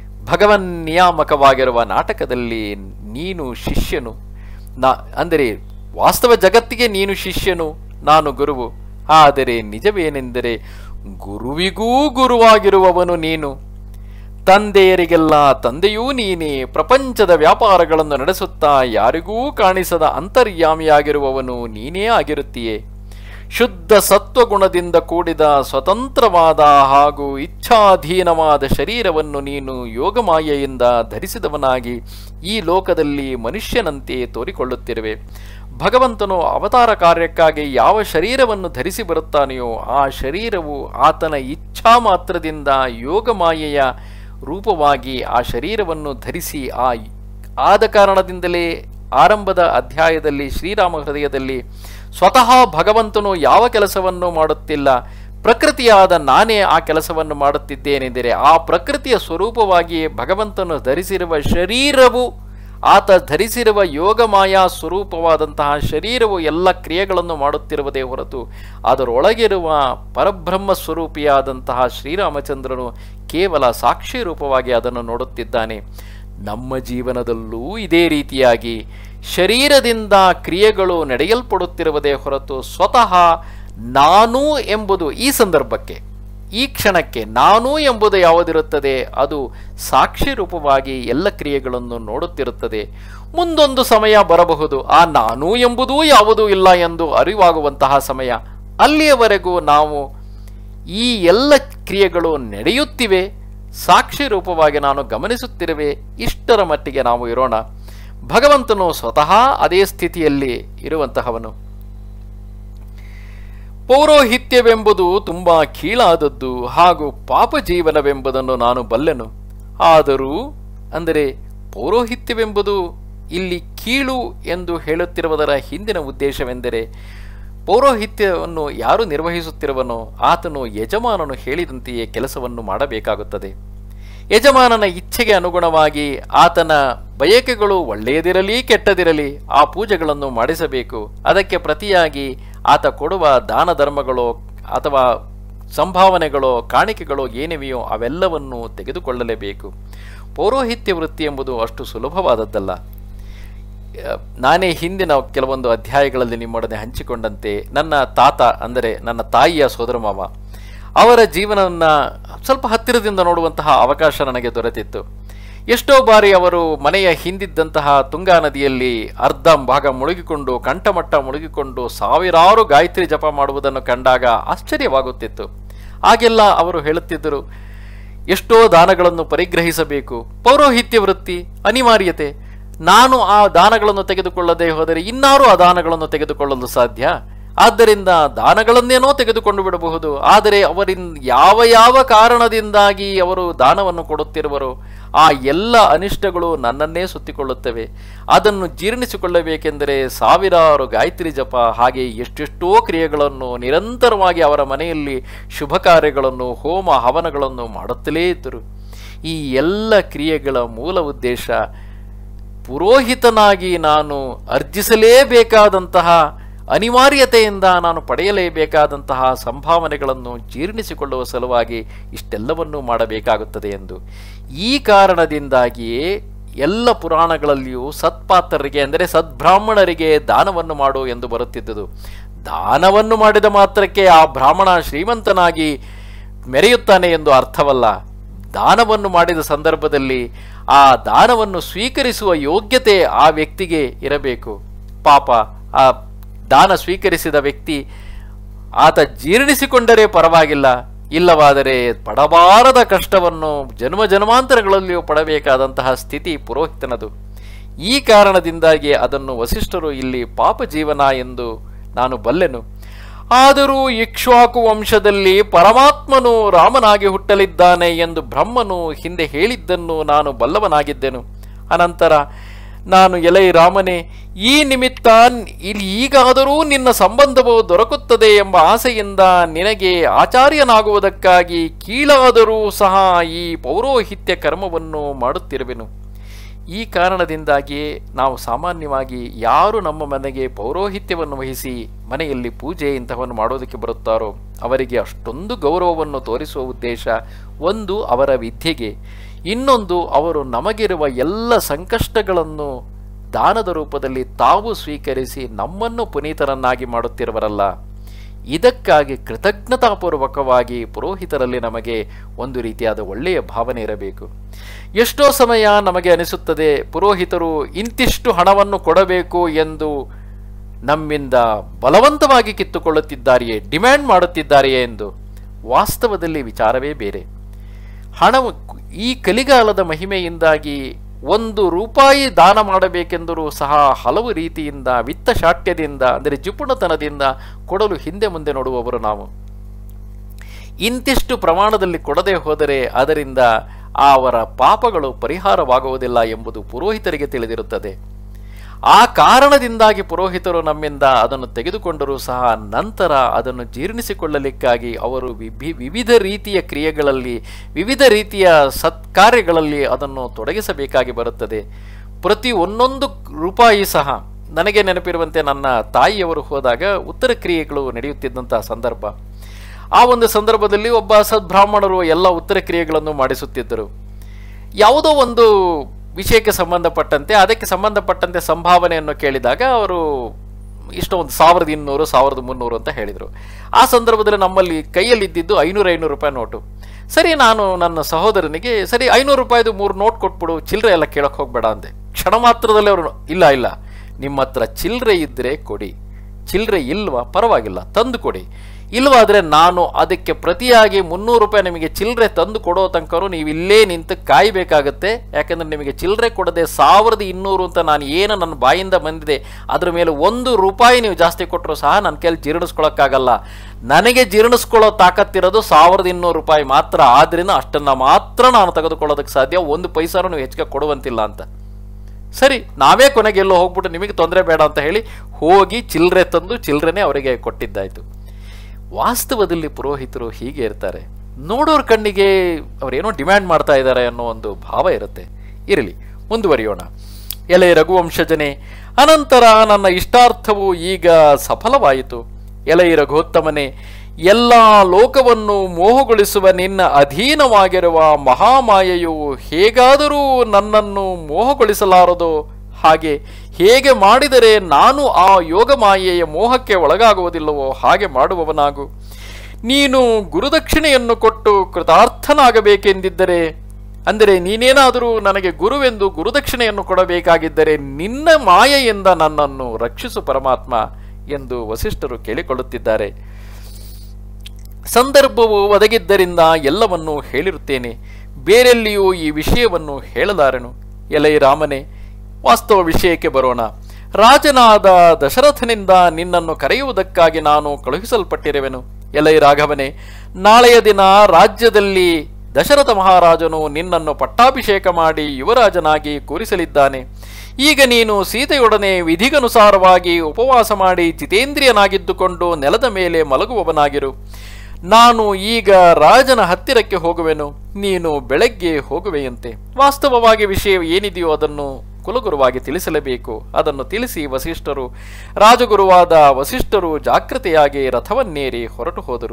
ಭಗವನ್ ನಿಯಾಮಕವಾಗಿರುವ ನಾಟಕದಲ್ಲಿ ನೀನು ಶಿಷ್ಯನು. ನಾ ಅಂದರೆ ವಾಸ್ತವ ಜಗತ್ತಿಗೆ ನೀನು ಶಿಷ್ಯನು, ನಾನು ಗುರುವು. ಆದರೆ ನಿಜವೇನೆಂದರೆ ಗುರುವಿಗೂ ಗುರುವಾಗಿರುವವನು ನೀನು. ತಂದೆಯರಿಗೆಲ್ಲ ತಂದೆಯೂ ನೀನೇ. ಪ್ರಪಂಚದ ವ್ಯಾಪಾರಗಳನ್ನು ನಡೆಸುತ್ತಾ ಯಾರಿಗೂ ಕಾಣಿಸದ ಅಂತರ್ಯಾಮಿಯಾಗಿರುವವನು ನೀನೇ ಆಗಿರುತ್ತೀಯೇ. ಶುದ್ಧ ಸತ್ವಗುಣದಿಂದ ಕೂಡಿದ ಸ್ವತಂತ್ರವಾದ ಹಾಗೂ ಇಚ್ಛಾಧೀನವಾದ ಶರೀರವನ್ನು ನೀನು ಯೋಗಮಾಯೆಯಿಂದ ಧರಿಸಿದವನಾಗಿ ಈ ಲೋಕದಲ್ಲಿ ಮನುಷ್ಯನಂತೆ ತೋರಿಕೊಳ್ಳುತ್ತಿರುವೆ. ಭಗವಂತನು ಅವತಾರ ಕಾರ್ಯಕ್ಕಾಗಿ ಯಾವ ಶರೀರವನ್ನು ಧರಿಸಿ ಬರುತ್ತಾನೆಯೋ ಆ ಶರೀರವು ಆತನ ಇಚ್ಛಾ ಮಾತ್ರದಿಂದ ಯೋಗಮಾಯೆಯ ರೂಪವಾಗಿ ಆ ಶರೀರವನ್ನು ಧರಿಸಿ ಆ ಆದ ಕಾರಣದಿಂದಲೇ ಆರಂಭದ ಅಧ್ಯಾಯದಲ್ಲಿ ಶ್ರೀರಾಮ ಹೃದಯದಲ್ಲಿ ಸ್ವತಃ ಭಗವಂತನು ಯಾವ ಕೆಲಸವನ್ನು ಮಾಡುತ್ತಿಲ್ಲ, ಪ್ರಕೃತಿಯಾದ ನಾನೇ ಆ ಕೆಲಸವನ್ನು ಮಾಡುತ್ತಿದ್ದೇನೆಂದರೆ ಆ ಪ್ರಕೃತಿಯ ಸ್ವರೂಪವಾಗಿಯೇ ಭಗವಂತನು ಧರಿಸಿರುವ ಶರೀರವು, ಆತ ಧರಿಸಿರುವ ಯೋಗಮಾಯಾ ಸ್ವರೂಪವಾದಂತಹ ಶರೀರವು ಎಲ್ಲ ಕ್ರಿಯೆಗಳನ್ನು ಮಾಡುತ್ತಿರುವುದೇ ಹೊರತು ಅದರೊಳಗಿರುವ ಪರಬ್ರಹ್ಮ ಸ್ವರೂಪಿಯಾದಂತಹ ಶ್ರೀರಾಮಚಂದ್ರನು ಕೇವಲ ಸಾಕ್ಷಿ ರೂಪವಾಗಿ ಅದನ್ನು ನೋಡುತ್ತಿದ್ದಾನೆ. ನಮ್ಮ ಜೀವನದಲ್ಲೂ ಇದೇ ರೀತಿಯಾಗಿ ಶರೀರದಿಂದ ಕ್ರಿಯೆಗಳು ನಡೆಯಲ್ಪಡುತ್ತಿರುವುದೇ ಹೊರತು ಸ್ವತಃ ನಾನು ಎಂಬುದು ಈ ಸಂದರ್ಭಕ್ಕೆ, ಈ ಕ್ಷಣಕ್ಕೆ ನಾನು ಎಂಬುದು ಯಾವುದಿರುತ್ತದೆ ಅದು ಸಾಕ್ಷಿ ರೂಪವಾಗಿ ಎಲ್ಲ ಕ್ರಿಯೆಗಳನ್ನು ನೋಡುತ್ತಿರುತ್ತದೆ. ಮುಂದೊಂದು ಸಮಯ ಬರಬಹುದು ಆ ನಾನು ಎಂಬುದೂ ಯಾವುದೂ ಇಲ್ಲ ಎಂದು ಅರಿವಾಗುವಂತಹ ಸಮಯ. ಅಲ್ಲಿಯವರೆಗೂ ನಾವು ಈ ಎಲ್ಲ ಕ್ರಿಯೆಗಳು ನಡೆಯುತ್ತಿವೆ, ಸಾಕ್ಷಿ ರೂಪವಾಗಿ ನಾನು ಗಮನಿಸುತ್ತಿರುವೆ, ಇಷ್ಟರ ಮಟ್ಟಿಗೆ ನಾವು ಇರೋಣ. ಭಗವಂತನು ಸ್ವತಃ ಅದೇ ಸ್ಥಿತಿಯಲ್ಲಿ ಇರುವಂತಹವನು. ಪೌರೋಹಿತ್ಯವೆಂಬುದು ತುಂಬ ಕೀಳಾದದ್ದು ಹಾಗೂ ಪಾಪ ಜೀವನವೆಂಬುದನ್ನು ನಾನು ಬಲ್ಲೆನು. ಆದರೂ ಅಂದರೆ ಪೌರೋಹಿತ್ಯವೆಂಬುದು ಇಲ್ಲಿ ಕೀಳು ಎಂದು ಹೇಳುತ್ತಿರುವುದರ ಹಿಂದಿನ ಉದ್ದೇಶವೆಂದರೆ ಪೌರೋಹಿತ್ಯವನ್ನು ಯಾರು ನಿರ್ವಹಿಸುತ್ತಿರುವನೋ ಆತನು ಯಜಮಾನನು ಹೇಳಿದಂತೆಯೇ ಕೆಲಸವನ್ನು ಮಾಡಬೇಕಾಗುತ್ತದೆ. ಯಜಮಾನನ ಇಚ್ಛೆಗೆ ಅನುಗುಣವಾಗಿ ಆತನ ಬಯಕೆಗಳು ಒಳ್ಳೆಯದಿರಲಿ ಕೆಟ್ಟದಿರಲಿ ಆ ಪೂಜೆಗಳನ್ನು ಮಾಡಿಸಬೇಕು. ಅದಕ್ಕೆ ಪ್ರತಿಯಾಗಿ ಆತ ಕೊಡುವ ದಾನ ಧರ್ಮಗಳು ಅಥವಾ ಸಂಭಾವನೆಗಳು ಕಾಣಿಕೆಗಳು ಏನಿವೆಯೋ ಅವೆಲ್ಲವನ್ನು ತೆಗೆದುಕೊಳ್ಳಲೇಬೇಕು. ಪೌರೋಹಿತ್ಯ ವೃತ್ತಿ ಎಂಬುದು ಅಷ್ಟು ಸುಲಭವಾದದ್ದಲ್ಲ. ನಾನೇ ಹಿಂದಿನ ಕೆಲವೊಂದು ಅಧ್ಯಾಯಗಳಲ್ಲಿ ನಿಮ್ಮೊಡನೆ ಹಂಚಿಕೊಂಡಂತೆ ನನ್ನ ತಾತ ಅಂದರೆ ನನ್ನ ತಾಯಿಯ ಸೋದರಮಾವ ಅವರ ಜೀವನವನ್ನು ಸ್ವಲ್ಪ ಹತ್ತಿರದಿಂದ ನೋಡುವಂತಹ ಅವಕಾಶ ನನಗೆ ದೊರೆತಿತ್ತು. ಎಷ್ಟೋ ಬಾರಿ ಅವರು ಮನೆಯ ಹಿಂದಿದ್ದಂತಹ ತುಂಗಾ ನದಿಯಲ್ಲಿ ಅರ್ಧ ಭಾಗ ಮುಳುಗಿಕೊಂಡು ಕಂಠಮಟ್ಟ ಮುಳುಗಿಕೊಂಡು ಸಾವಿರಾರು ಗಾಯತ್ರಿ ಜಪ ಮಾಡುವುದನ್ನು ಕಂಡಾಗ ಆಶ್ಚರ್ಯವಾಗುತ್ತಿತ್ತು. ಆಗೆಲ್ಲ ಅವರು ಹೇಳುತ್ತಿದ್ದರು, ಎಷ್ಟೋ ದಾನಗಳನ್ನು ಪರಿಗ್ರಹಿಸಬೇಕು, ಪೌರೋಹಿತ್ಯ ವೃತ್ತಿ ಅನಿವಾರ್ಯತೆ, ನಾನು ಆ ದಾನಗಳನ್ನು ತೆಗೆದುಕೊಳ್ಳದೆ ಹೋದರೆ ಇನ್ನಾರು ಆ ದಾನಗಳನ್ನು ತೆಗೆದುಕೊಳ್ಳಲು ಸಾಧ್ಯ, ಆದ್ದರಿಂದ ದಾನಗಳನ್ನೇನೋ ತೆಗೆದುಕೊಂಡು ಬಿಡಬಹುದು, ಆದರೆ ಅವರಿಂದ ಯಾವ ಯಾವ ಕಾರಣದಿಂದಾಗಿ ಅವರು ದಾನವನ್ನು ಕೊಡುತ್ತಿರುವರೋ ಆ ಎಲ್ಲ ಅನಿಷ್ಟಗಳು ನನ್ನನ್ನೇ ಸುತ್ತಿಕೊಳ್ಳುತ್ತವೆ. ಅದನ್ನು ಜೀರ್ಣಿಸಿಕೊಳ್ಳಬೇಕೆಂದರೆ ಸಾವಿರಾರು ಗಾಯತ್ರಿ ಜಪ ಹಾಗೆ ಎಷ್ಟೆಷ್ಟೋ ಕ್ರಿಯೆಗಳನ್ನು ನಿರಂತರವಾಗಿ ಅವರ ಮನೆಯಲ್ಲಿ ಶುಭ ಕಾರ್ಯಗಳನ್ನು ಹೋಮ ಹವನಗಳನ್ನು ಮಾಡುತ್ತಲೇ ಇದ್ದರು. ಈ ಎಲ್ಲ ಕ್ರಿಯೆಗಳ ಮೂಲ ಉದ್ದೇಶ ಪುರೋಹಿತನಾಗಿ ನಾನು ಅರ್ಜಿಸಲೇಬೇಕಾದಂತಹ ಅನಿವಾರ್ಯತೆಯಿಂದ ನಾನು ಪಡೆಯಲೇಬೇಕಾದಂತಹ ಸಂಭಾವನೆಗಳನ್ನು ಜೀರ್ಣಿಸಿಕೊಳ್ಳುವ ಸಲುವಾಗಿ ಇಷ್ಟೆಲ್ಲವನ್ನೂ ಮಾಡಬೇಕಾಗುತ್ತದೆ ಎಂದು. ಈ ಕಾರಣದಿಂದಾಗಿಯೇ ಎಲ್ಲ ಪುರಾಣಗಳಲ್ಲಿಯೂ ಸತ್ಪಾತ್ರರಿಗೆ ಅಂದರೆ ಸದ್ಬ್ರಾಹ್ಮಣರಿಗೆ ದಾನವನ್ನು ಮಾಡು ಎಂದು ಬರುತ್ತಿದ್ದುದು. ದಾನವನ್ನು ಮಾಡಿದ ಮಾತ್ರಕ್ಕೆ ಆ ಬ್ರಾಹ್ಮಣ ಶ್ರೀಮಂತನಾಗಿ ಮೆರೆಯುತ್ತಾನೆ ಎಂದು ಅರ್ಥವಲ್ಲ. ದಾನವನ್ನು ಮಾಡಿದ ಸಂದರ್ಭದಲ್ಲಿ ಆ ದಾನವನ್ನು ಸ್ವೀಕರಿಸುವ ಯೋಗ್ಯತೆ ಆ ವ್ಯಕ್ತಿಗೆ ಇರಬೇಕು. ಪಾಪ ಆ ದಾನ ಸ್ವೀಕರಿಸಿದ ವ್ಯಕ್ತಿ ಆತ ಜೀರ್ಣಿಸಿಕೊಂಡರೆ ಪರವಾಗಿಲ್ಲ, ಇಲ್ಲವಾದರೆ ಪಡಬಾರದ ಕಷ್ಟವನ್ನು ಜನ್ಮ ಜನ್ಮಾಂತರಗಳಲ್ಲಿಯೂ ಪಡಬೇಕಾದಂತಹ ಸ್ಥಿತಿ ಪುರೋಹಿತನದು. ಈ ಕಾರಣದಿಂದಾಗಿ ಅದನ್ನು ವಸಿಷ್ಠರು ಇಲ್ಲಿ ಪಾಪ ಜೀವನ ಎಂದು ನಾನು ಬಲ್ಲೆನು. ಆದರೂ ಇಕ್ಷ್ವಾಕು ವಂಶದಲ್ಲಿ ಪರಮಾತ್ಮನು ರಾಮನಾಗಿ ಹುಟ್ಟಲಿದ್ದಾನೆ ಎಂದು ಬ್ರಹ್ಮನು ಹಿಂದೆ ಹೇಳಿದ್ದನ್ನು ನಾನು ಬಲ್ಲವನಾಗಿದ್ದೆನು. ಅನಂತರ ನಾನು ಎಲೈ ರಾಮನೇ, ಈ ನಿಮಿತ್ತ ಇಲ್ಲಿ ಈಗಾದರೂ ನಿನ್ನ ಸಂಬಂಧವು ದೊರಕುತ್ತದೆ ಎಂಬ ಆಸೆಯಿಂದ ನಿನಗೆ ಆಚಾರ್ಯನಾಗುವುದಕ್ಕಾಗಿ ಕೀಳಾದರೂ ಸಹ ಈ ಪೌರೋಹಿತ್ಯ ಕರ್ಮವನ್ನು ಮಾಡುತ್ತಿರುವೆನು. ಈ ಕಾರಣದಿಂದಾಗಿಯೇ ನಾವು ಸಾಮಾನ್ಯವಾಗಿ ಯಾರು ನಮ್ಮ ಮನೆಗೆ ಪೌರೋಹಿತ್ಯವನ್ನು ವಹಿಸಿ ಮನೆಯಲ್ಲಿ ಪೂಜೆ ಇಂಥವನ್ನು ಮಾಡೋದಕ್ಕೆ ಬರುತ್ತಾರೋ ಅವರಿಗೆ ಅಷ್ಟೊಂದು ಗೌರವವನ್ನು ತೋರಿಸುವ ಉದ್ದೇಶ ಒಂದು ಅವರ ವಿದ್ಯೆಗೆ, ಇನ್ನೊಂದು ಅವರು ನಮಗಿರುವ ಎಲ್ಲ ಸಂಕಷ್ಟಗಳನ್ನು ದಾನದ ರೂಪದಲ್ಲಿ ತಾವು ಸ್ವೀಕರಿಸಿ ನಮ್ಮನ್ನು ಪುನೀತರನ್ನಾಗಿ ಮಾಡುತ್ತಿರುವರಲ್ಲ. ಇದಕ್ಕಾಗಿ ಕೃತಜ್ಞತಾಪೂರ್ವಕವಾಗಿ ಪುರೋಹಿತರಲ್ಲಿ ನಮಗೆ ಒಂದು ರೀತಿಯಾದ ಒಳ್ಳೆಯ ಭಾವನೆ ಇರಬೇಕು. ಎಷ್ಟೋ ಸಮಯ ನಮಗೆ ಅನಿಸುತ್ತದೆ ಪುರೋಹಿತರು ಇಂತಿಷ್ಟು ಹಣವನ್ನು ಕೊಡಬೇಕು ಎಂದು ನಮ್ಮಿಂದ ಬಲವಂತವಾಗಿ ಕಿತ್ತುಕೊಳ್ಳುತ್ತಿದ್ದಾರೆಯೇ, ಡಿಮ್ಯಾಂಡ್ ಮಾಡುತ್ತಿದ್ದಾರೆಯೇ ಎಂದು. ವಾಸ್ತವದಲ್ಲಿ ವಿಚಾರವೇ ಬೇರೆ. ಹಣವು ಈ ಕಲಿಗಾಲದ ಮಹಿಮೆಯಿಂದಾಗಿ ಒಂದು ರೂಪಾಯಿ ದಾನ ಮಾಡಬೇಕೆಂದರೂ ಸಹ ಹಲವು ರೀತಿಯಿಂದ ವಿತ್ತಶಾಠ್ಯದಿಂದ ಅಂದರೆ ಜಿಪುಣತನದಿಂದ ಕೊಡಲು ಹಿಂದೆ ಮುಂದೆ ನೋಡುವವರು ನಾವು. ಇಂತಿಷ್ಟು ಪ್ರಮಾಣದಲ್ಲಿ ಕೊಡದೆ ಹೋದರೆ ಅದರಿಂದ ಅವರ ಪಾಪಗಳು ಪರಿಹಾರವಾಗುವುದಿಲ್ಲ ಎಂಬುದು ಪುರೋಹಿತರಿಗೆ ತಿಳಿದಿರುತ್ತದೆ. ಆ ಕಾರಣದಿಂದಾಗಿ ಪುರೋಹಿತರು ನಮ್ಮಿಂದ ಅದನ್ನು ತೆಗೆದುಕೊಂಡರೂ ಸಹ ನಂತರ ಅದನ್ನು ಜೀರ್ಣಿಸಿಕೊಳ್ಳಲಿಕ್ಕಾಗಿ ಅವರು ವಿಭಿ ವಿವಿಧ ರೀತಿಯ ಕ್ರಿಯೆಗಳಲ್ಲಿ ವಿವಿಧ ರೀತಿಯ ಸತ್ಕಾರ್ಯಗಳಲ್ಲಿ ಅದನ್ನು ತೊಡಗಿಸಬೇಕಾಗಿ ಬರುತ್ತದೆ. ಪ್ರತಿ ಒಂದೊಂದು ರೂಪಾಯಿ ಸಹ ನನಗೆ ನೆನಪಿರುವಂತೆ ನನ್ನ ತಾಯಿಯವರು ಹೋದಾಗ ಉತ್ತರ ಕ್ರಿಯೆಗಳು ನಡೆಯುತ್ತಿದ್ದಂತಹ ಸಂದರ್ಭ. ಆ ಒಂದು ಸಂದರ್ಭದಲ್ಲಿ ಒಬ್ಬ ಸದ್ಬ್ರಾಹ್ಮಣರು ಎಲ್ಲ ಉತ್ತರ ಕ್ರಿಯೆಗಳನ್ನು ಮಾಡಿಸುತ್ತಿದ್ದರು. ಯಾವುದೋ ಒಂದು ವಿಷಯಕ್ಕೆ ಸಂಬಂಧಪಟ್ಟಂತೆ ಅದಕ್ಕೆ ಸಂಬಂಧಪಟ್ಟಂತೆ ಸಂಭಾವನೆಯನ್ನು ಕೇಳಿದಾಗ ಅವರು ಇಷ್ಟೋ ಒಂದು ಸಾವಿರದ ಇನ್ನೂರು ಸಾವಿರದ ಮುನ್ನೂರು ಅಂತ ಹೇಳಿದರು. ಆ ಸಂದರ್ಭದಲ್ಲಿ ನಮ್ಮಲ್ಲಿ ಕೈಯಲ್ಲಿದ್ದಿದ್ದು ಐನೂರು ಐನೂರು ರೂಪಾಯಿ ನೋಟು. ಸರಿ, ನಾನು ನನ್ನ ಸಹೋದರನಿಗೆ ಸರಿ ಐನೂರು ರೂಪಾಯಿದು ಮೂರು ನೋಟ್ ಕೊಟ್ಬಿಡು, ಚಿಲ್ಲರೆ ಎಲ್ಲ ಕೇಳಕ್ಕೆ ಹೋಗಬೇಡ ಅಂದೆ. ಕ್ಷಣ ಮಾತ್ರದಲ್ಲಿ ಅವರು ಇಲ್ಲ ಇಲ್ಲ ನಿಮ್ಮ ಹತ್ರ ಚಿಲ್ಲರೆ ಇದ್ದರೆ ಕೊಡಿ, ಚಿಲ್ಲರೆ ಇಲ್ವಾ ಪರವಾಗಿಲ್ಲ ತಂದು ಕೊಡಿ, ಇಲ್ವಾದರೆ ನಾನು ಅದಕ್ಕೆ ಪ್ರತಿಯಾಗಿ ಮುನ್ನೂರು ರೂಪಾಯಿ ನಿಮಗೆ ಚಿಲ್ಲರೆ ತಂದು ಕೊಡೋ ತನಕ ನೀವು ಇಲ್ಲೇ ನಿಂತು ಕಾಯಬೇಕಾಗತ್ತೆ. ಯಾಕೆಂದರೆ ನಿಮಗೆ ಚಿಲ್ಲರೆ ಕೊಡದೆ ಸಾವಿರದ ಇನ್ನೂರು ಅಂತ ನಾನು ಏನು ನನ್ನ ಬಾಯಿಂದ ಬಂದಿದೆ ಅದ್ರ ಮೇಲೆ ಒಂದು ರೂಪಾಯಿ ನೀವು ಜಾಸ್ತಿ ಕೊಟ್ಟರು ಸಹ ನನ್ನ ಕೈಲಿ ಜೀರ್ಣಿಸ್ಕೊಳ್ಳೋಕ್ಕಾಗಲ್ಲ. ನನಗೆ ಜೀರ್ಣಿಸ್ಕೊಳ್ಳೋ ತಾಕತ್ತಿರೋದು ಸಾವಿರದ ಇನ್ನೂರು ರೂಪಾಯಿ ಮಾತ್ರ, ಆದ್ದರಿಂದ ಅಷ್ಟನ್ನು ಮಾತ್ರ ನಾನು ತೆಗೆದುಕೊಳ್ಳೋದಕ್ಕೆ ಸಾಧ್ಯ, ಒಂದು ಪೈಸಾನು ನೀವು ಹೆಚ್ಚಿಗೆ ಕೊಡುವಂತಿಲ್ಲ ಅಂತ. ಸರಿ, ನಾವೇ ಕೊನೆಗೆ ಎಲ್ಲೋ ಹೋಗ್ಬಿಟ್ಟು ನಿಮಗೆ ತೊಂದರೆ ಬೇಡ ಅಂತ ಹೇಳಿ ಹೋಗಿ ಚಿಲ್ಲರೆ ತಂದು ಚಿಲ್ಲರೆನೇ ಅವರಿಗೆ ಕೊಟ್ಟಿದ್ದಾಯಿತು. ವಾಸ್ತವದಲ್ಲಿ ಪುರೋಹಿತರು ಹೀಗೆ ಇರ್ತಾರೆ. ನೋಡೋರ ಕಣ್ಣಿಗೆ ಅವರೇನೋ ಡಿಮ್ಯಾಂಡ್ ಮಾಡ್ತಾ ಇದ್ದಾರೆ ಅನ್ನೋ ಒಂದು ಭಾವ ಇರುತ್ತೆ. ಇರಲಿ, ಮುಂದುವರಿಯೋಣ. ಎಲೆ ರಘುವಂಶಜನೇ, ಅನಂತರ ನನ್ನ ಇಷ್ಟಾರ್ಥವು ಈಗ ಸಫಲವಾಯಿತು. ಎಲೆ ರಘುತ್ತಮನೇ, ಎಲ್ಲ ಲೋಕವನ್ನು ಮೋಹಗೊಳಿಸುವ ನಿನ್ನ ಅಧೀನವಾಗಿರುವ ಮಹಾಮಾಯೆಯು ಹೇಗಾದರೂ ನನ್ನನ್ನು ಮೋಹಗೊಳಿಸಲಾರದೋ, ಹಾಗೆ ಹೇಗೆ ಮಾಡಿದರೆ ನಾನು ಆ ಯೋಗಮಾಯೆಯ ಮೋಹಕ್ಕೆ ಒಳಗಾಗುವುದಿಲ್ಲವೋ ಹಾಗೆ ಮಾಡುವವನಾಗು. ನೀನು ಗುರುದಕ್ಷಿಣೆಯನ್ನು ಕೊಟ್ಟು ಕೃತಾರ್ಥನಾಗಬೇಕೆಂದಿದ್ದರೆ, ಅಂದರೆ ನೀನೇನಾದರೂ ನನಗೆ ಗುರುವೆಂದು ಗುರುದಕ್ಷಿಣೆಯನ್ನು ಕೊಡಬೇಕಾಗಿದ್ದರೆ ನಿನ್ನ ಮಾಯೆಯಿಂದ ನನ್ನನ್ನು ರಕ್ಷಿಸು ಪರಮಾತ್ಮ ಎಂದು ವಸಿಷ್ಠರು ಕೇಳಿಕೊಳ್ಳುತ್ತಿದ್ದಾರೆ. ಸಂದರ್ಭವು ಒದಗಿದ್ದರಿಂದ ಎಲ್ಲವನ್ನೂ ಹೇಳಿರುತ್ತೇನೆ, ಬೇರೆಲ್ಲಿಯೂ ಈ ವಿಷಯವನ್ನು ಹೇಳಲಾರೆನು. ಎಲೈ ರಾಮನೇ, ವಾಸ್ತವ ವಿಷಯಕ್ಕೆ ಬರೋಣ. ರಾಜನಾದ ದಶರಥನಿಂದ ನಿನ್ನನ್ನು ಕರೆಯುವುದಕ್ಕಾಗಿ ನಾನು ಕಳುಹಿಸಲ್ಪಟ್ಟಿರುವೆನು. ಎಲೈ ರಾಘವನೇ, ನಾಳೆಯ ದಿನ ರಾಜ್ಯದಲ್ಲಿ ದಶರಥ ಮಹಾರಾಜನು ನಿನ್ನನ್ನು ಪಟ್ಟಾಭಿಷೇಕ ಮಾಡಿ ಯುವರಾಜನಾಗಿ ಕೂರಿಸಲಿದ್ದಾನೆ. ಈಗ ನೀನು ಸೀತೆಯೊಡನೆ ವಿಧಿಗನುಸಾರವಾಗಿ ಉಪವಾಸ ಮಾಡಿ ಜಿತೇಂದ್ರಿಯನಾಗಿದ್ದುಕೊಂಡು ನೆಲದ ಮೇಲೆ ಮಲಗುವವನಾಗಿರು. ನಾನು ಈಗ ರಾಜನ ಹತ್ತಿರಕ್ಕೆ ಹೋಗುವೆನು, ನೀನು ಬೆಳಗ್ಗೆ ಹೋಗುವೆಯಂತೆ. ವಾಸ್ತವವಾಗಿ ವಿಷಯ ಏನಿದೆಯೋ ಅದನ್ನು ಕುಲಗುರುವಾಗಿ ತಿಳಿಸಲೇಬೇಕು. ಅದನ್ನು ತಿಳಿಸಿ ವಸಿಷ್ಠರು ರಾಜಗುರುವಾದ ವಸಿಷ್ಠರು ಜಾಗೃತೆಯಾಗಿ ರಥವನ್ನೇರಿ ಹೊರಟು ಹೋದರು.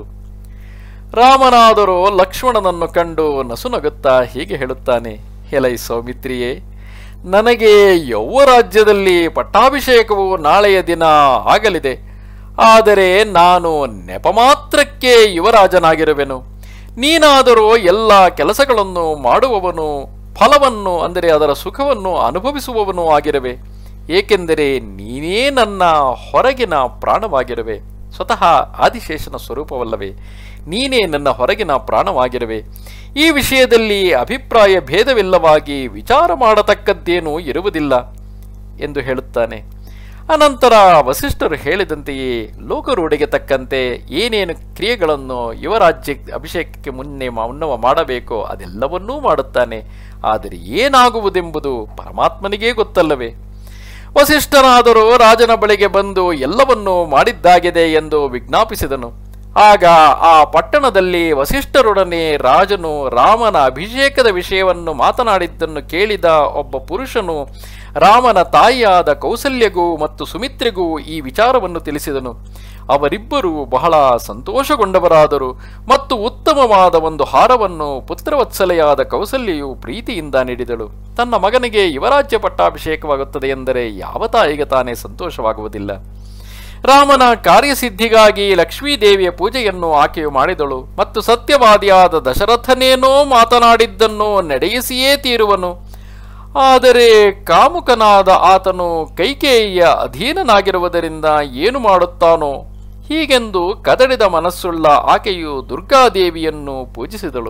ರಾಮನಾದರೂ ಲಕ್ಷ್ಮಣನನ್ನು ಕಂಡು ನಸುನಗುತ್ತಾ ಹೀಗೆ ಹೇಳುತ್ತಾನೆ, ಎಲೈ ಸೌಮಿತ್ರಿಯೇ, ನನಗೆ ಯೌವ ರಾಜ್ಯದಲ್ಲಿ ಪಟ್ಟಾಭಿಷೇಕವು ನಾಳೆಯ ದಿನ ಆಗಲಿದೆ. ಆದರೆ ನಾನು ನೆಪಮಾತ್ರಕ್ಕೆ ಯುವರಾಜನಾಗಿರುವೆನು. ನೀನಾದರೂ ಎಲ್ಲ ಕೆಲಸಗಳನ್ನು ಮಾಡುವವನು, ಫಲವನ್ನು ಅಂದರೆ ಅದರ ಸುಖವನ್ನು ಅನುಭವಿಸುವವನೂ ಆಗಿರುವೆ. ಏಕೆಂದರೆ ನೀನೇ ನನ್ನ ಹೊರಗಿನ ಪ್ರಾಣವಾಗಿರುವೆ. ಸ್ವತಃ ಆದಿಶೇಷನ ಸ್ವರೂಪವಲ್ಲವೇ, ನೀನೇ ನನ್ನ ಹೊರಗಿನ ಪ್ರಾಣವಾಗಿರುವೆ. ಈ ವಿಷಯದಲ್ಲಿ ಅಭಿಪ್ರಾಯ ಭೇದವಿಲ್ಲವಾಗಿ ವಿಚಾರ ಮಾಡತಕ್ಕದ್ದೇನೂ ಇರುವುದಿಲ್ಲ ಎಂದು ಹೇಳುತ್ತಾನೆ. ಅನಂತರ ವಸಿಷ್ಠರು ಹೇಳಿದಂತೆಯೇ ಲೋಕರೂಢಿಗೆ ತಕ್ಕಂತೆ ಏನೇನು ಕ್ರಿಯೆಗಳನ್ನು ಯುವರಾಜ್ಯ ಅಭಿಷೇಕಕ್ಕೆ ಮುನ್ನೆ ಮುನ್ನವ ಮಾಡಬೇಕೋ ಅದೆಲ್ಲವನ್ನೂ ಮಾಡುತ್ತಾನೆ. ಆದರೆ ಏನಾಗುವುದೆಂಬುದು ಪರಮಾತ್ಮನಿಗೇ ಗೊತ್ತಲ್ಲವೇ. ವಸಿಷ್ಠನಾದರೂ ರಾಜನ ಬಳಿಗೆ ಬಂದು ಎಲ್ಲವನ್ನೂ ಮಾಡಿದ್ದಾಗಿದೆ ಎಂದು ವಿಜ್ಞಾಪಿಸಿದನು. ಆಗ ಆ ಪಟ್ಟಣದಲ್ಲಿ ವಸಿಷ್ಠರೊಡನೆ ರಾಜನು ರಾಮನ ಅಭಿಷೇಕದ ವಿಷಯವನ್ನು ಮಾತನಾಡಿದ್ದನ್ನು ಕೇಳಿದ ಒಬ್ಬ ಪುರುಷನು ರಾಮನ ತಾಯಿಯಾದ ಕೌಸಲ್ಯಗೂ ಮತ್ತು ಸುಮಿತ್ರೆಗೂ ಈ ವಿಚಾರವನ್ನು ತಿಳಿಸಿದನು. ಅವರಿಬ್ಬರೂ ಬಹಳ ಸಂತೋಷಗೊಂಡವರಾದರು ಮತ್ತು ಉತ್ತಮವಾದ ಒಂದು ಹಾರವನ್ನು ಪುತ್ರವತ್ಸಲೆಯಾದ ಕೌಸಲ್ಯೆಯು ಪ್ರೀತಿಯಿಂದ ನೀಡಿದಳು. ತನ್ನ ಮಗನಿಗೆ ಯುವರಾಜ್ಯ ಪಟ್ಟಾಭಿಷೇಕವಾಗುತ್ತದೆ ಎಂದರೆ ಯಾವ ತಾಯಿಗೆ ತಾನೇ ಸಂತೋಷವಾಗುವುದಿಲ್ಲ. ರಾಮನ ಕಾರ್ಯಸಿದ್ಧಿಗಾಗಿ ಲಕ್ಷ್ಮೀದೇವಿಯ ಪೂಜೆಯನ್ನು ಆಕೆಯು ಮಾಡಿದಳು ಮತ್ತು ಸತ್ಯವಾದಿಯಾದ ದಶರಥನೇನೋ ಮಾತನಾಡಿದ್ದನ್ನು ನಡೆಯಿಸಿಯೇ ತೀರುವನು. ಆದರೆ ಕಾಮುಕನಾದ ಆತನು ಕೈಕೇಯಿಯ ಅಧೀನನಾಗಿರುವುದರಿಂದ ಏನು ಮಾಡುತ್ತಾನೋ ಹೀಗೆಂದು ಕದಡಿದ ಮನಸ್ಸುಳ್ಳ ಆಕೆಯು ದುರ್ಗಾದೇವಿಯನ್ನು ಪೂಜಿಸಿದಳು.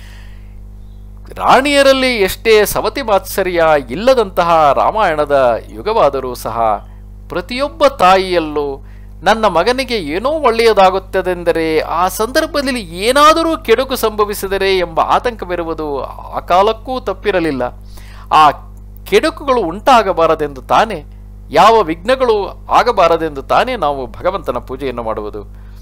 ರಾಣಿಯರಲ್ಲಿ ಎಷ್ಟೇ ಸವತಿ ಮಾತ್ಸರ್ಯ ಇಲ್ಲದಂತಹ ರಾಮಾಯಣದ ಯುಗವಾದರೂ ಸಹ ಪ್ರತಿಯೊಬ್ಬ ತಾಯಿಯಲ್ಲೂ ನನ್ನ ಮಗನಿಗೆ ಏನೋ ಒಳ್ಳೆಯದಾಗುತ್ತದೆಂದರೆ ಆ ಸಂದರ್ಭದಲ್ಲಿ ಏನಾದರೂ ಕೆಡುಕು ಸಂಭವಿಸಿದರೆ ಎಂಬ ಆತಂಕವಿರುವುದು ಆ ಕಾಲಕ್ಕೂ ತಪ್ಪಿರಲಿಲ್ಲ. ಆ ಕೆಡುಕುಗಳು ಉಂಟಾಗಬಾರದೆಂದು ತಾನೇ, ಯಾವ ವಿಘ್ನಗಳು ಆಗಬಾರದೆಂದು ತಾನೇ ನಾವು ಭಗವಂತನ ಪೂಜೆಯನ್ನು ಮಾಡುವುದು.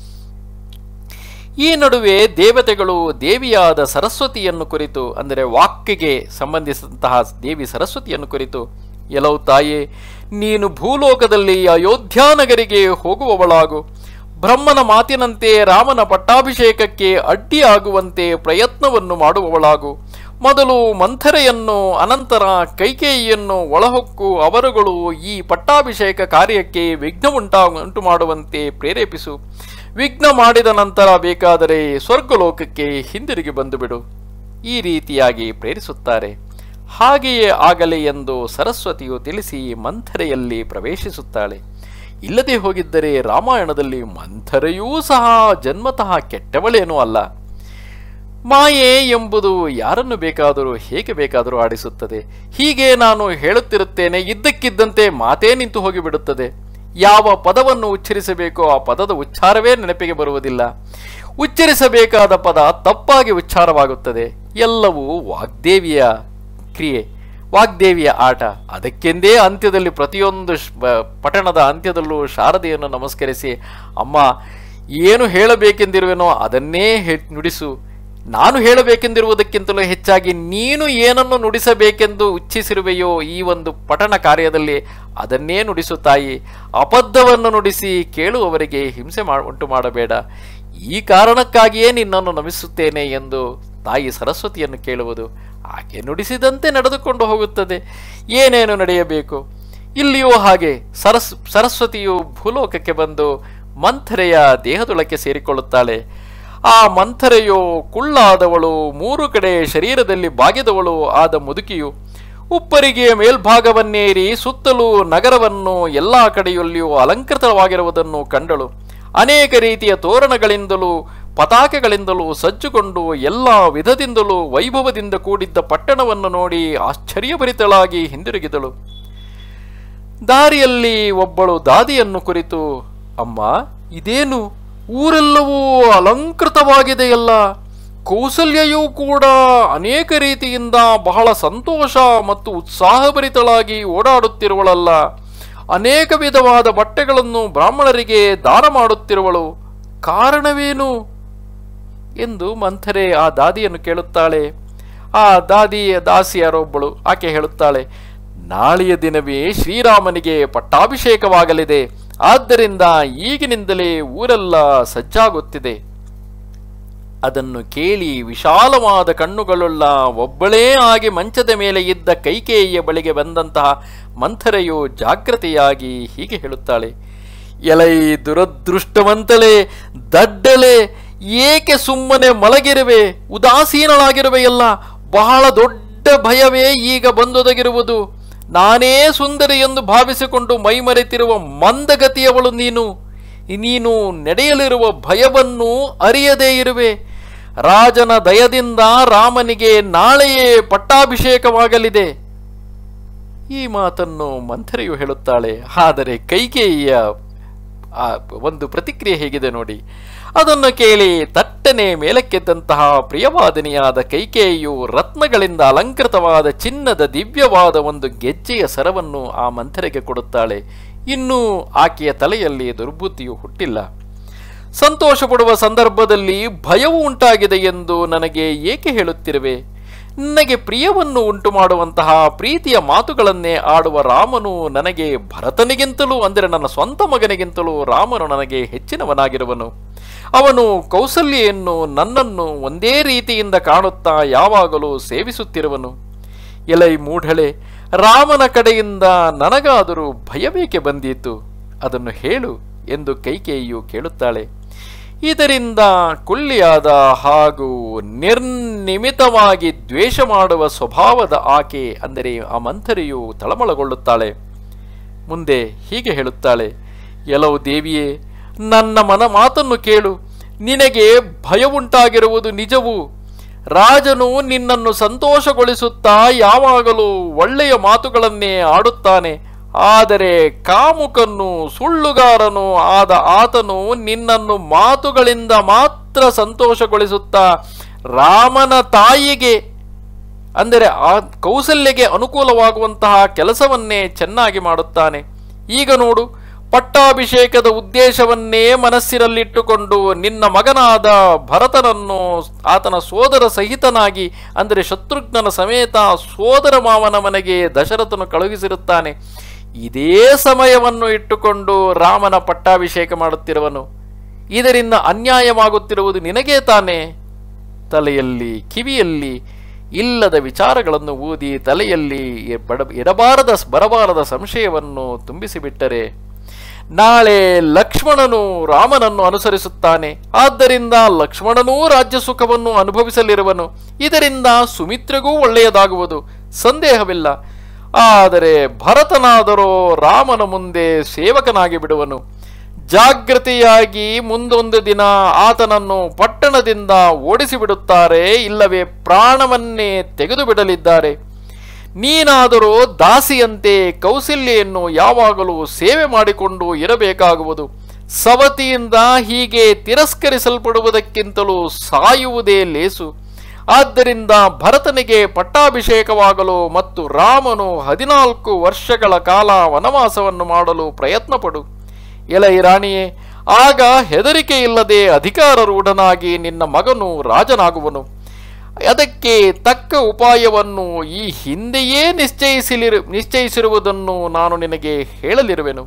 ಈ ನಡುವೆ ದೇವತೆಗಳು ದೇವಿಯಾದ ಸರಸ್ವತಿಯನ್ನು ಕುರಿತು, ಅಂದರೆ ವಾಕ್ಕಿಗೆ ಸಂಬಂಧಿಸಿದಂತಹ ದೇವಿ ಸರಸ್ವತಿಯನ್ನು ಕುರಿತು, ಎಲವು ತಾಯೇ, ನೀನು ಭೂಲೋಕದಲ್ಲಿ ಅಯೋಧ್ಯಾನಗರಿಗೆ ಹೋಗುವವಳಾಗು. ಬ್ರಹ್ಮನ ಮಾತಿನಂತೆ ರಾಮನ ಪಟ್ಟಾಭಿಷೇಕಕ್ಕೆ ಅಡ್ಡಿಯಾಗುವಂತೆ ಪ್ರಯತ್ನವನ್ನು ಮಾಡುವವಳಾಗು. ಮೊದಲು ಮಂಥರೆಯನ್ನು, ಅನಂತರ ಕೈಕೇಯಿಯನ್ನು ಒಳಹೊಕ್ಕು ಅವರುಗಳು ಈ ಪಟ್ಟಾಭಿಷೇಕ ಕಾರ್ಯಕ್ಕೆ ವಿಘ್ನ ಉಂಟಾ ಉಂಟು ಮಾಡುವಂತೆ ಪ್ರೇರೇಪಿಸು. ವಿಘ್ನ ಮಾಡಿದ ನಂತರ ಬೇಕಾದರೆ ಸ್ವರ್ಗಲೋಕಕ್ಕೆ ಹಿಂದಿರುಗಿ ಬಂದುಬಿಡು. ಈ ರೀತಿಯಾಗಿ ಪ್ರೇರಿಸುತ್ತಾರೆ. ಹಾಗೆಯೇ ಆಗಲಿ ಎಂದು ಸರಸ್ವತಿಯು ತಿಳಿಸಿ ಮಂಥರೆಯಲ್ಲಿ ಪ್ರವೇಶಿಸುತ್ತಾಳೆ. ಇಲ್ಲದೆ ಹೋಗಿದ್ದರೆ ರಾಮಾಯಣದಲ್ಲಿ ಮಂಥರೆಯೂ ಸಹ ಜನ್ಮತಃ ಕೆಟ್ಟವಳೇನೂ ಅಲ್ಲ. ಮಾಯೆ ಎಂಬುದು ಯಾರನ್ನು ಬೇಕಾದರೂ ಹೇಗೆ ಬೇಕಾದರೂ ಆಡಿಸುತ್ತದೆ. ಹೀಗೆ ನಾನು ಹೇಳುತ್ತಿರುತ್ತೇನೆ, ಇದ್ದಕ್ಕಿದ್ದಂತೆ ಮಾತೇ ನಿಂತು ಹೋಗಿಬಿಡುತ್ತದೆ. ಯಾವ ಪದವನ್ನು ಉಚ್ಚರಿಸಬೇಕೋ ಆ ಪದದ ಉಚ್ಚಾರವೇ ನೆನಪಿಗೆ ಬರುವುದಿಲ್ಲ. ಉಚ್ಚರಿಸಬೇಕಾದ ಪದ ತಪ್ಪಾಗಿ ಉಚ್ಚಾರವಾಗುತ್ತದೆ. ಎಲ್ಲವೂ ವಾಗ್ದೇವಿಯ ಕ್ರಿಯೆ, ವಾಗ್ದೇವಿಯ ಆಟ. ಅದಕ್ಕೆಂದೇ ಅಂತ್ಯದಲ್ಲಿ ಪ್ರತಿಯೊಂದು ಪಠಣದ ಅಂತ್ಯದಲ್ಲೂ ಶಾರದೆಯನ್ನು ನಮಸ್ಕರಿಸಿ, ಅಮ್ಮ ಏನು ಹೇಳಬೇಕೆಂದಿರುವೆನೋ ಅದನ್ನೇ ಹೆ ನುಡಿಸು. ನಾನು ಹೇಳಬೇಕೆಂದಿರುವುದಕ್ಕಿಂತಲೂ ಹೆಚ್ಚಾಗಿ ನೀನು ಏನನ್ನು ನುಡಿಸಬೇಕೆಂದು ಇಚ್ಛಿಸಿರುವೆಯೋ ಈ ಒಂದು ಪಠಣ ಕಾರ್ಯದಲ್ಲಿ ಅದನ್ನೇ ನುಡಿಸು ತಾಯಿ. ಅಬದ್ಧವನ್ನು ನುಡಿಸಿ ಕೇಳುವವರಿಗೆ ಹಿಂಸೆ ಮಾ ಉಂಟು ಮಾಡಬೇಡ. ಈ ಕಾರಣಕ್ಕಾಗಿಯೇ ನಿನ್ನನ್ನು ನಮಿಸುತ್ತೇನೆ ಎಂದು ತಾಯಿ ಸರಸ್ವತಿಯನ್ನು ಕೇಳುವುದು. ಆಕೆ ನುಡಿಸಿದಂತೆ ನಡೆದುಕೊಂಡು ಹೋಗುತ್ತದೆ. ಏನೇನು ನಡೆಯಬೇಕು ಇಲ್ಲಿಯೂ ಹಾಗೆ. ಸರಸ್ ಸರಸ್ವತಿಯು ಭೂಲೋಕಕ್ಕೆ ಬಂದು ಮಂಥರೆಯ ದೇಹದೊಳಕ್ಕೆ ಸೇರಿಕೊಳ್ಳುತ್ತಾಳೆ. ಆ ಮಂಥರೆಯೋ ಕುಳ್ಳಾದವಳು, ಮೂರು ಕಡೆ ಶರೀರದಲ್ಲಿ ಬಾಗಿದವಳು ಆದ ಮುದುಕಿಯು ಉಪ್ಪರಿಗೆಯ ಮೇಲ್ಭಾಗವನ್ನೇರಿ ಸುತ್ತಲೂ ನಗರವನ್ನು ಎಲ್ಲ ಕಡೆಯಲ್ಲಿಯೂ ಅಲಂಕೃತವಾಗಿರುವುದನ್ನು ಕಂಡಳು. ಅನೇಕ ರೀತಿಯ ತೋರಣಗಳಿಂದಲೂ ಪತಾಕೆಗಳಿಂದಲೂ ಸಜ್ಜುಕೊಂಡು ಎಲ್ಲ ವಿಧದಿಂದಲೂ ವೈಭವದಿಂದ ಕೂಡಿದ್ದ ಪಟ್ಟಣವನ್ನು ನೋಡಿ ಆಶ್ಚರ್ಯಭರಿತಳಾಗಿ ಹಿಂದಿರುಗಿದಳು. ದಾರಿಯಲ್ಲಿ ಒಬ್ಬಳು ದಾದಿಯನ್ನು ಕುರಿತು, ಅಮ್ಮ, ಇದೇನು ಊರೆಲ್ಲವೂ ಅಲಂಕೃತವಾಗಿದೆಯಲ್ಲ, ಕೌಸಲ್ಯೆಯೂ ಕೂಡ ಅನೇಕ ರೀತಿಯಿಂದ ಬಹಳ ಸಂತೋಷ ಮತ್ತು ಉತ್ಸಾಹಭರಿತಳಾಗಿ ಓಡಾಡುತ್ತಿರುವಳಲ್ಲ, ಅನೇಕ ವಿಧವಾದ ಬಟ್ಟೆಗಳನ್ನು ಬ್ರಾಹ್ಮಣರಿಗೆ ದಾನ ಮಾಡುತ್ತಿರುವಳು, ಕಾರಣವೇನು ಎಂದು ಮಂಥರೆ ಆ ದಾದಿಯನ್ನು ಕೇಳುತ್ತಾಳೆ. ಆ ದಾದಿಯ ದಾಸಿಯರೊಬ್ಬಳು ಆಕೆ ಹೇಳುತ್ತಾಳೆ, ನಾಳೆಯ ದಿನವೇ ಶ್ರೀರಾಮನಿಗೆ ಪಟ್ಟಾಭಿಷೇಕವಾಗಲಿದೆ, ಆದ್ದರಿಂದ ಈಗಿನಿಂದಲೇ ಊರೆಲ್ಲ ಸಜ್ಜಾಗುತ್ತಿದೆ. ಅದನ್ನು ಕೇಳಿ ವಿಶಾಲವಾದ ಕಣ್ಣುಗಳುಳ್ಳ ಒಬ್ಬಳೇ ಆಗಿ ಮಂಚದ ಮೇಲೆ ಇದ್ದ ಕೈಕೇಯಿಯ ಬಳಿಗೆ ಬಂದಂತಹ ಮಂಥರೆಯು ಜಾಗೃತಿಯಾಗಿ ಹೀಗೆ ಹೇಳುತ್ತಾಳೆ, ಎಲೈ ದುರದೃಷ್ಟವಂತಳೆ, ದಡ್ಡಲೆ, ಏಕೆ ಸುಮ್ಮನೆ ಮಲಗಿರುವೆ, ಉದಾಸೀನಳಾಗಿರುವೆಯಲ್ಲ, ಬಹಳ ದೊಡ್ಡ ಭಯವೇ ಈಗ ಬಂದೊದಗಿರುವುದು. ನಾನೇ ಸುಂದರಿ ಎಂದು ಭಾವಿಸಿಕೊಂಡು ಮೈಮರೆತಿರುವ ಮಂದಗತಿಯವಳು ನೀನು. ನೀನು ನಡೆಯಲಿರುವ ಭಯವನ್ನು ಅರಿಯದೇ ಇರುವೆ. ರಾಜನ ದಯದಿಂದ ರಾಮನಿಗೆ ನಾಳೆಯೇ ಪಟ್ಟಾಭಿಷೇಕವಾಗಲಿದೆ. ಈ ಮಾತನ್ನು ಮಂಥರೆಯು ಹೇಳುತ್ತಾಳೆ. ಆದರೆ ಕೈಕೇಯಿಯ ಒಂದು ಪ್ರತಿಕ್ರಿಯೆ ಹೇಗಿದೆ ನೋಡಿ. ಅದನ್ನು ಕೇಳಿ ತಟ್ಟನೆ ಮೇಲಕ್ಕೆದ್ದಂತಹ ಪ್ರಿಯವಾದಿನಿಯಾದ ಕೈಕೇಯಿಯು ರತ್ನಗಳಿಂದ ಅಲಂಕೃತವಾದ ಚಿನ್ನದ ದಿವ್ಯವಾದ ಒಂದು ಗೆಜ್ಜೆಯ ಸರವನ್ನು ಆ ಮಂಥರೆಗೆ ಕೊಡುತ್ತಾಳೆ. ಇನ್ನೂ ಆಕೆಯ ತಲೆಯಲ್ಲಿ ದುರ್ಬುದ್ಧಿಯು ಹುಟ್ಟಿಲ್ಲ. ಸಂತೋಷ ಪಡುವ ಸಂದರ್ಭದಲ್ಲಿ ಭಯವು ಉಂಟಾಗಿದೆ ಎಂದು ನನಗೆ ಏಕೆ ಹೇಳುತ್ತಿರುವೆ? ನನಗೆ ಪ್ರಿಯವನ್ನು ಉಂಟು ಮಾಡುವಂತಹ ಪ್ರೀತಿಯ ಮಾತುಗಳನ್ನೇ ಆಡುವ ರಾಮನು ನನಗೆ ಭರತನಿಗಿಂತಲೂ, ಅಂದರೆ ನನ್ನ ಸ್ವಂತ ಮಗನಿಗಿಂತಲೂ ರಾಮನು ನನಗೆ ಹೆಚ್ಚಿನವನಾಗಿರುವನು. ಅವನು ಕೌಸಲ್ಯೆಯನ್ನು ನನ್ನನ್ನು ಒಂದೇ ರೀತಿಯಿಂದ ಕಾಣುತ್ತಾ ಯಾವಾಗಲೂ ಸೇವಿಸುತ್ತಿರುವನು. ಎಲೈ ಮೂಢಳೆ, ರಾಮನ ಕಡೆಯಿಂದ ನನಗಾದರೂ ಭಯಬೇಕೆ ಬಂದೀತು, ಅದನ್ನು ಹೇಳು ಎಂದು ಕೈಕೇಯಿಯು ಕೇಳುತ್ತಾಳೆ. ಇದರಿಂದ ಕುಳ್ಳಿಯಾದ ಹಾಗೂ ನಿರ್ನಿಮಿತವಾಗಿ ದ್ವೇಷ ಮಾಡುವ ಸ್ವಭಾವದ ಆಕೆ, ಅಂದರೆ ಆ ಮಂಥರೆಯು ತಳಮಳಗೊಳ್ಳುತ್ತಾಳೆ. ಮುಂದೆ ಹೀಗೆ ಹೇಳುತ್ತಾಳೆ, ಎಲವು ದೇವಿಯೇ, ನನ್ನ ಮನ ಮಾತನ್ನು ಕೇಳು. ನಿನಗೆ ಭಯವುಂಟಾಗಿರುವುದು ನಿಜವು. ರಾಜನು ನಿನ್ನನ್ನು ಸಂತೋಷಗೊಳಿಸುತ್ತಾ ಯಾವಾಗಲೂ ಒಳ್ಳೆಯ ಮಾತುಗಳನ್ನೇ ಆಡುತ್ತಾನೆ. ಆದರೆ ಕಾಮುಕನು ಸುಳ್ಳುಗಾರನು ಆದ ಆತನು ನಿನ್ನನ್ನು ಮಾತುಗಳಿಂದ ಮಾತ್ರ ಸಂತೋಷಗೊಳಿಸುತ್ತಾ ರಾಮನ ತಾಯಿಗೆ, ಅಂದರೆ ಆ ಕೌಸಲ್ಯಗೆ ಅನುಕೂಲವಾಗುವಂತಹ ಕೆಲಸವನ್ನೇ ಚೆನ್ನಾಗಿ ಮಾಡುತ್ತಾನೆ. ಈಗ ನೋಡು, ಪಟ್ಟಾಭಿಷೇಕದ ಉದ್ದೇಶವನ್ನೇ ಮನಸ್ಸಿನಲ್ಲಿಟ್ಟುಕೊಂಡು ನಿನ್ನ ಮಗನಾದ ಭರತನನ್ನು ಆತನ ಸೋದರ ಸಹಿತನಾಗಿ, ಅಂದರೆ ಶತ್ರುಘ್ನನ ಸಮೇತ ಸೋದರ ಮಾವನ ಮನೆಗೆ ದಶರಥನು ಕಳುಹಿಸಿರುತ್ತಾನೆ. ಇದೇ ಸಮಯವನ್ನು ಇಟ್ಟುಕೊಂಡು ರಾಮನ ಪಟ್ಟಾಭಿಷೇಕ ಮಾಡುತ್ತಿರುವನು. ಇದರಿಂದ ಅನ್ಯಾಯವಾಗುತ್ತಿರುವುದು ನಿನಗೇ ತಾನೇ? ತಲೆಯಲ್ಲಿ ಕಿವಿಯಲ್ಲಿ ಇಲ್ಲದ ವಿಚಾರಗಳನ್ನು ಊದಿ ತಲೆಯಲ್ಲಿ ಬಡ ಇರಬಾರದ ಬರಬಾರದ ಸಂಶಯವನ್ನು ತುಂಬಿಸಿಬಿಟ್ಟರೆ, ನಾಳೆ ಲಕ್ಷ್ಮಣನು ರಾಮನನ್ನು ಅನುಸರಿಸುತ್ತಾನೆ. ಆದ್ದರಿಂದ ಲಕ್ಷ್ಮಣನೂ ರಾಜ್ಯ ಸುಖವನ್ನು ಅನುಭವಿಸಲಿರುವನು. ಇದರಿಂದ ಸುಮಿತ್ರೆಗೂ ಒಳ್ಳೆಯದಾಗುವುದು, ಸಂದೇಹವಿಲ್ಲ. ಆದರೆ ಭರತನಾದರೋ ರಾಮನ ಮುಂದೆ ಸೇವಕನಾಗಿ ಬಿಡುವನು. ಜಾಗೃತಿಯಾಗಿ ಮುಂದೊಂದು ದಿನ ಆತನನ್ನು ಪಟ್ಟಣದಿಂದ ಓಡಿಸಿಬಿಡುತ್ತಾರೆ, ಇಲ್ಲವೇ ಪ್ರಾಣವನ್ನೇ ತೆಗೆದು ಬಿಡಲಿದ್ದಾರೆ. ನೀನಾದರೂ ದಾಸಿಯಂತೆ ಕೌಸಲ್ಯೆಯನ್ನು ಯಾವಾಗಲೂ ಸೇವೆ ಮಾಡಿಕೊಂಡು ಇರಬೇಕಾಗುವುದು. ಸವತಿಯಿಂದ ಹೀಗೆ ತಿರಸ್ಕರಿಸಲ್ಪಡುವುದಕ್ಕಿಂತಲೂ ಸಾಯುವುದೇ ಲೇಸು. ಆದ್ದರಿಂದ ಭರತನಿಗೆ ಪಟ್ಟಾಭಿಷೇಕವಾಗಲು ಮತ್ತು ರಾಮನು ಹದಿನಾಲ್ಕು ವರ್ಷಗಳ ಕಾಲ ವನವಾಸವನ್ನು ಮಾಡಲು ಪ್ರಯತ್ನ ಪಡು. ಎಲೈ ರಾಣಿಯೇ, ಆಗ ಹೆದರಿಕೆ ಇಲ್ಲದೆ ಅಧಿಕಾರರೂಢನಾಗಿ ನಿನ್ನ ಮಗನು ರಾಜನಾಗುವನು. ಅದಕ್ಕೆ ತಕ್ಕ ಉಪಾಯವನ್ನು ಈ ಹಿಂದೆಯೇ ನಿಶ್ಚಯಿಸಲಿರು ನಿಶ್ಚಯಿಸಿರುವುದನ್ನು ನಾನು ನಿನಗೆ ಹೇಳಲಿರುವೆನು.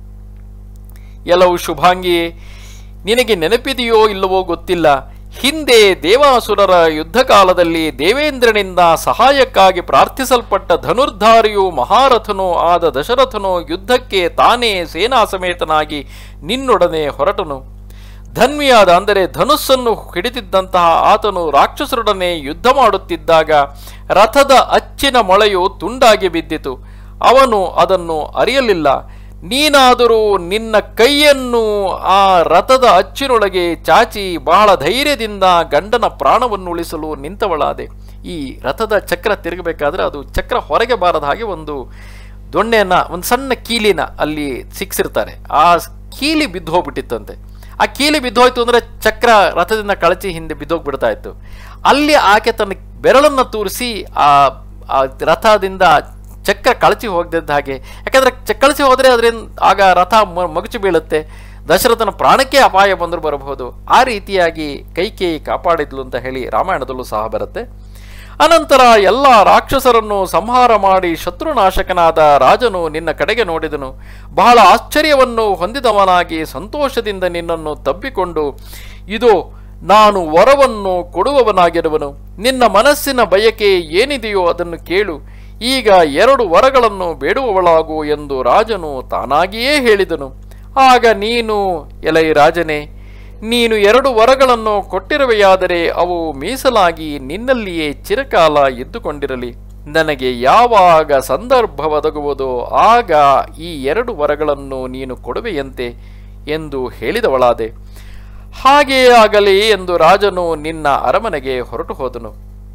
ಎಲ್ಲವೂ ಶುಭಾಂಗಿಯೇ, ನಿನಗೆ ನೆನಪಿದೆಯೋ ಇಲ್ಲವೋ ಗೊತ್ತಿಲ್ಲ. ಹಿಂದೆ ದೇವಾಸುರರ ಯುದ್ಧ ಕಾಲದಲ್ಲಿ ದೇವೇಂದ್ರನಿಂದ ಸಹಾಯಕ್ಕಾಗಿ ಪ್ರಾರ್ಥಿಸಲ್ಪಟ್ಟ ಧನುರ್ಧಾರಿಯೂ ಮಹಾರಥನೂ ಆದ ದಶರಥನು ಯುದ್ಧಕ್ಕೆ ತಾನೇ ಸೇನಾ ಸಮೇತನಾಗಿ ನಿನ್ನೊಡನೆ ಹೊರಟನು. ಧನ್ವಿಯಾದ ಅಂದರೆ ಧನುಸ್ಸನ್ನು ಹಿಡಿದಿದ್ದಂತಹ ಆತನು ರಾಕ್ಷಸರೊಡನೆ ಯುದ್ಧ ಮಾಡುತ್ತಿದ್ದಾಗ ರಥದ ಅಚ್ಚಿನ ಮೊಳೆಯು ತುಂಡಾಗಿ ಬಿದ್ದಿತು. ಅವನು ಅದನ್ನು ಅರಿಯಲಿಲ್ಲ. ನೀನಾದರೂ ನಿನ್ನ ಕೈಯನ್ನು ಆ ರಥದ ಅಚ್ಚಿನೊಳಗೆ ಚಾಚಿ ಬಹಳ ಧೈರ್ಯದಿಂದ ಗಂಡನ ಪ್ರಾಣವನ್ನು ಉಳಿಸಲು ನಿಂತವಳಾದೆ. ಈ ರಥದ ಚಕ್ರ ತಿರುಗಬೇಕಾದ್ರೆ ಅದು ಚಕ್ರ ಹೊರಗೆ ಬಾರದ ಹಾಗೆ ಒಂದು ದೊಣ್ಣೆಯನ್ನ, ಒಂದು ಸಣ್ಣ ಕೀಲಿನ ಅಲ್ಲಿ ಸಿಕ್ಸಿರ್ತಾರೆ. ಆ ಕೀಲಿ ಬಿದ್ದು ಹೋಗ್ಬಿಟ್ಟಿತ್ತಂತೆ. ಆ ಕೀಲಿ ಬಿದ್ದೋಯ್ತು ಅಂದರೆ ಚಕ್ರ ರಥದಿಂದ ಕಳಚಿ ಹಿಂದೆ ಬಿದ್ದೋಗ್ಬಿಡ್ತಾ ಇತ್ತು. ಅಲ್ಲಿ ಆಕೆ ತನ್ನ ಬೆರಳನ್ನು ತೂರಿಸಿ ಆ ರಥದಿಂದ ಚಕ್ರ ಕಳಚಿ ಹೋಗದಿದ್ದ ಹಾಗೆ, ಯಾಕಂದರೆ ಚ ಕಳಚಿ ಹೋದರೆ ಅದರಿಂದ ಆಗ ರಥ ಮಗುಚಿ ಬೀಳುತ್ತೆ, ದಶರಥನ ಪ್ರಾಣಕ್ಕೆ ಅಪಾಯ ಬಂದರೂ ಬರಬಹುದು. ಆ ರೀತಿಯಾಗಿ ಕೈಕೇಯಿ ಕಾಪಾಡಿದ್ಲು ಅಂತ ಹೇಳಿ ರಾಮಾಯಣದಲ್ಲೂ ಸಹ ಬರುತ್ತೆ. ಅನಂತರ ಎಲ್ಲ ರಾಕ್ಷಸರನ್ನು ಸಂಹಾರ ಮಾಡಿ ಶತ್ರುನಾಶಕನಾದ ರಾಜನು ನಿನ್ನ ಕಡೆಗೆ ನೋಡಿದನು. ಬಹಳ ಆಶ್ಚರ್ಯವನ್ನು ಹೊಂದಿದವನಾಗಿ ಸಂತೋಷದಿಂದ ನಿನ್ನನ್ನು ತಬ್ಬಿಕೊಂಡು, ಇದೋ ನಾನು ವರವನ್ನು ಕೊಡುವವನಾಗಿರುವನು, ನಿನ್ನ ಮನಸ್ಸಿನ ಬಯಕೆ ಏನಿದೆಯೋ ಅದನ್ನು ಕೇಳು, ಈಗ ಎರಡು ವರಗಳನ್ನು ಬೇಡುವವಳಾಗು ಎಂದು ರಾಜನು ತಾನಾಗಿಯೇ ಹೇಳಿದನು. ಆಗ ನೀನು, ಎಲೈ ರಾಜನೇ, ನೀನು ಎರಡು ವರಗಳನ್ನು ಕೊಟ್ಟಿರುವೆಯಾದರೆ ಅವು ಮೀಸಲಾಗಿ ನಿನ್ನಲ್ಲಿಯೇ ಚಿರಕಾಲ ಇದ್ದುಕೊಂಡಿರಲಿ. ನನಗೆ ಯಾವಾಗ ಸಂದರ್ಭ ಒದಗುವುದೋ ಆಗ ಈ ಎರಡು ವರಗಳನ್ನು ನೀನು ಕೊಡುವೆಯಂತೆ ಎಂದು ಹೇಳಿದವಳಾದೆ. ಹಾಗೆಯೇ ಆಗಲಿ ಎಂದು ರಾಜನು ನಿನ್ನ ಅರಮನೆಗೆ ಹೊರಟು ಹೋದನು.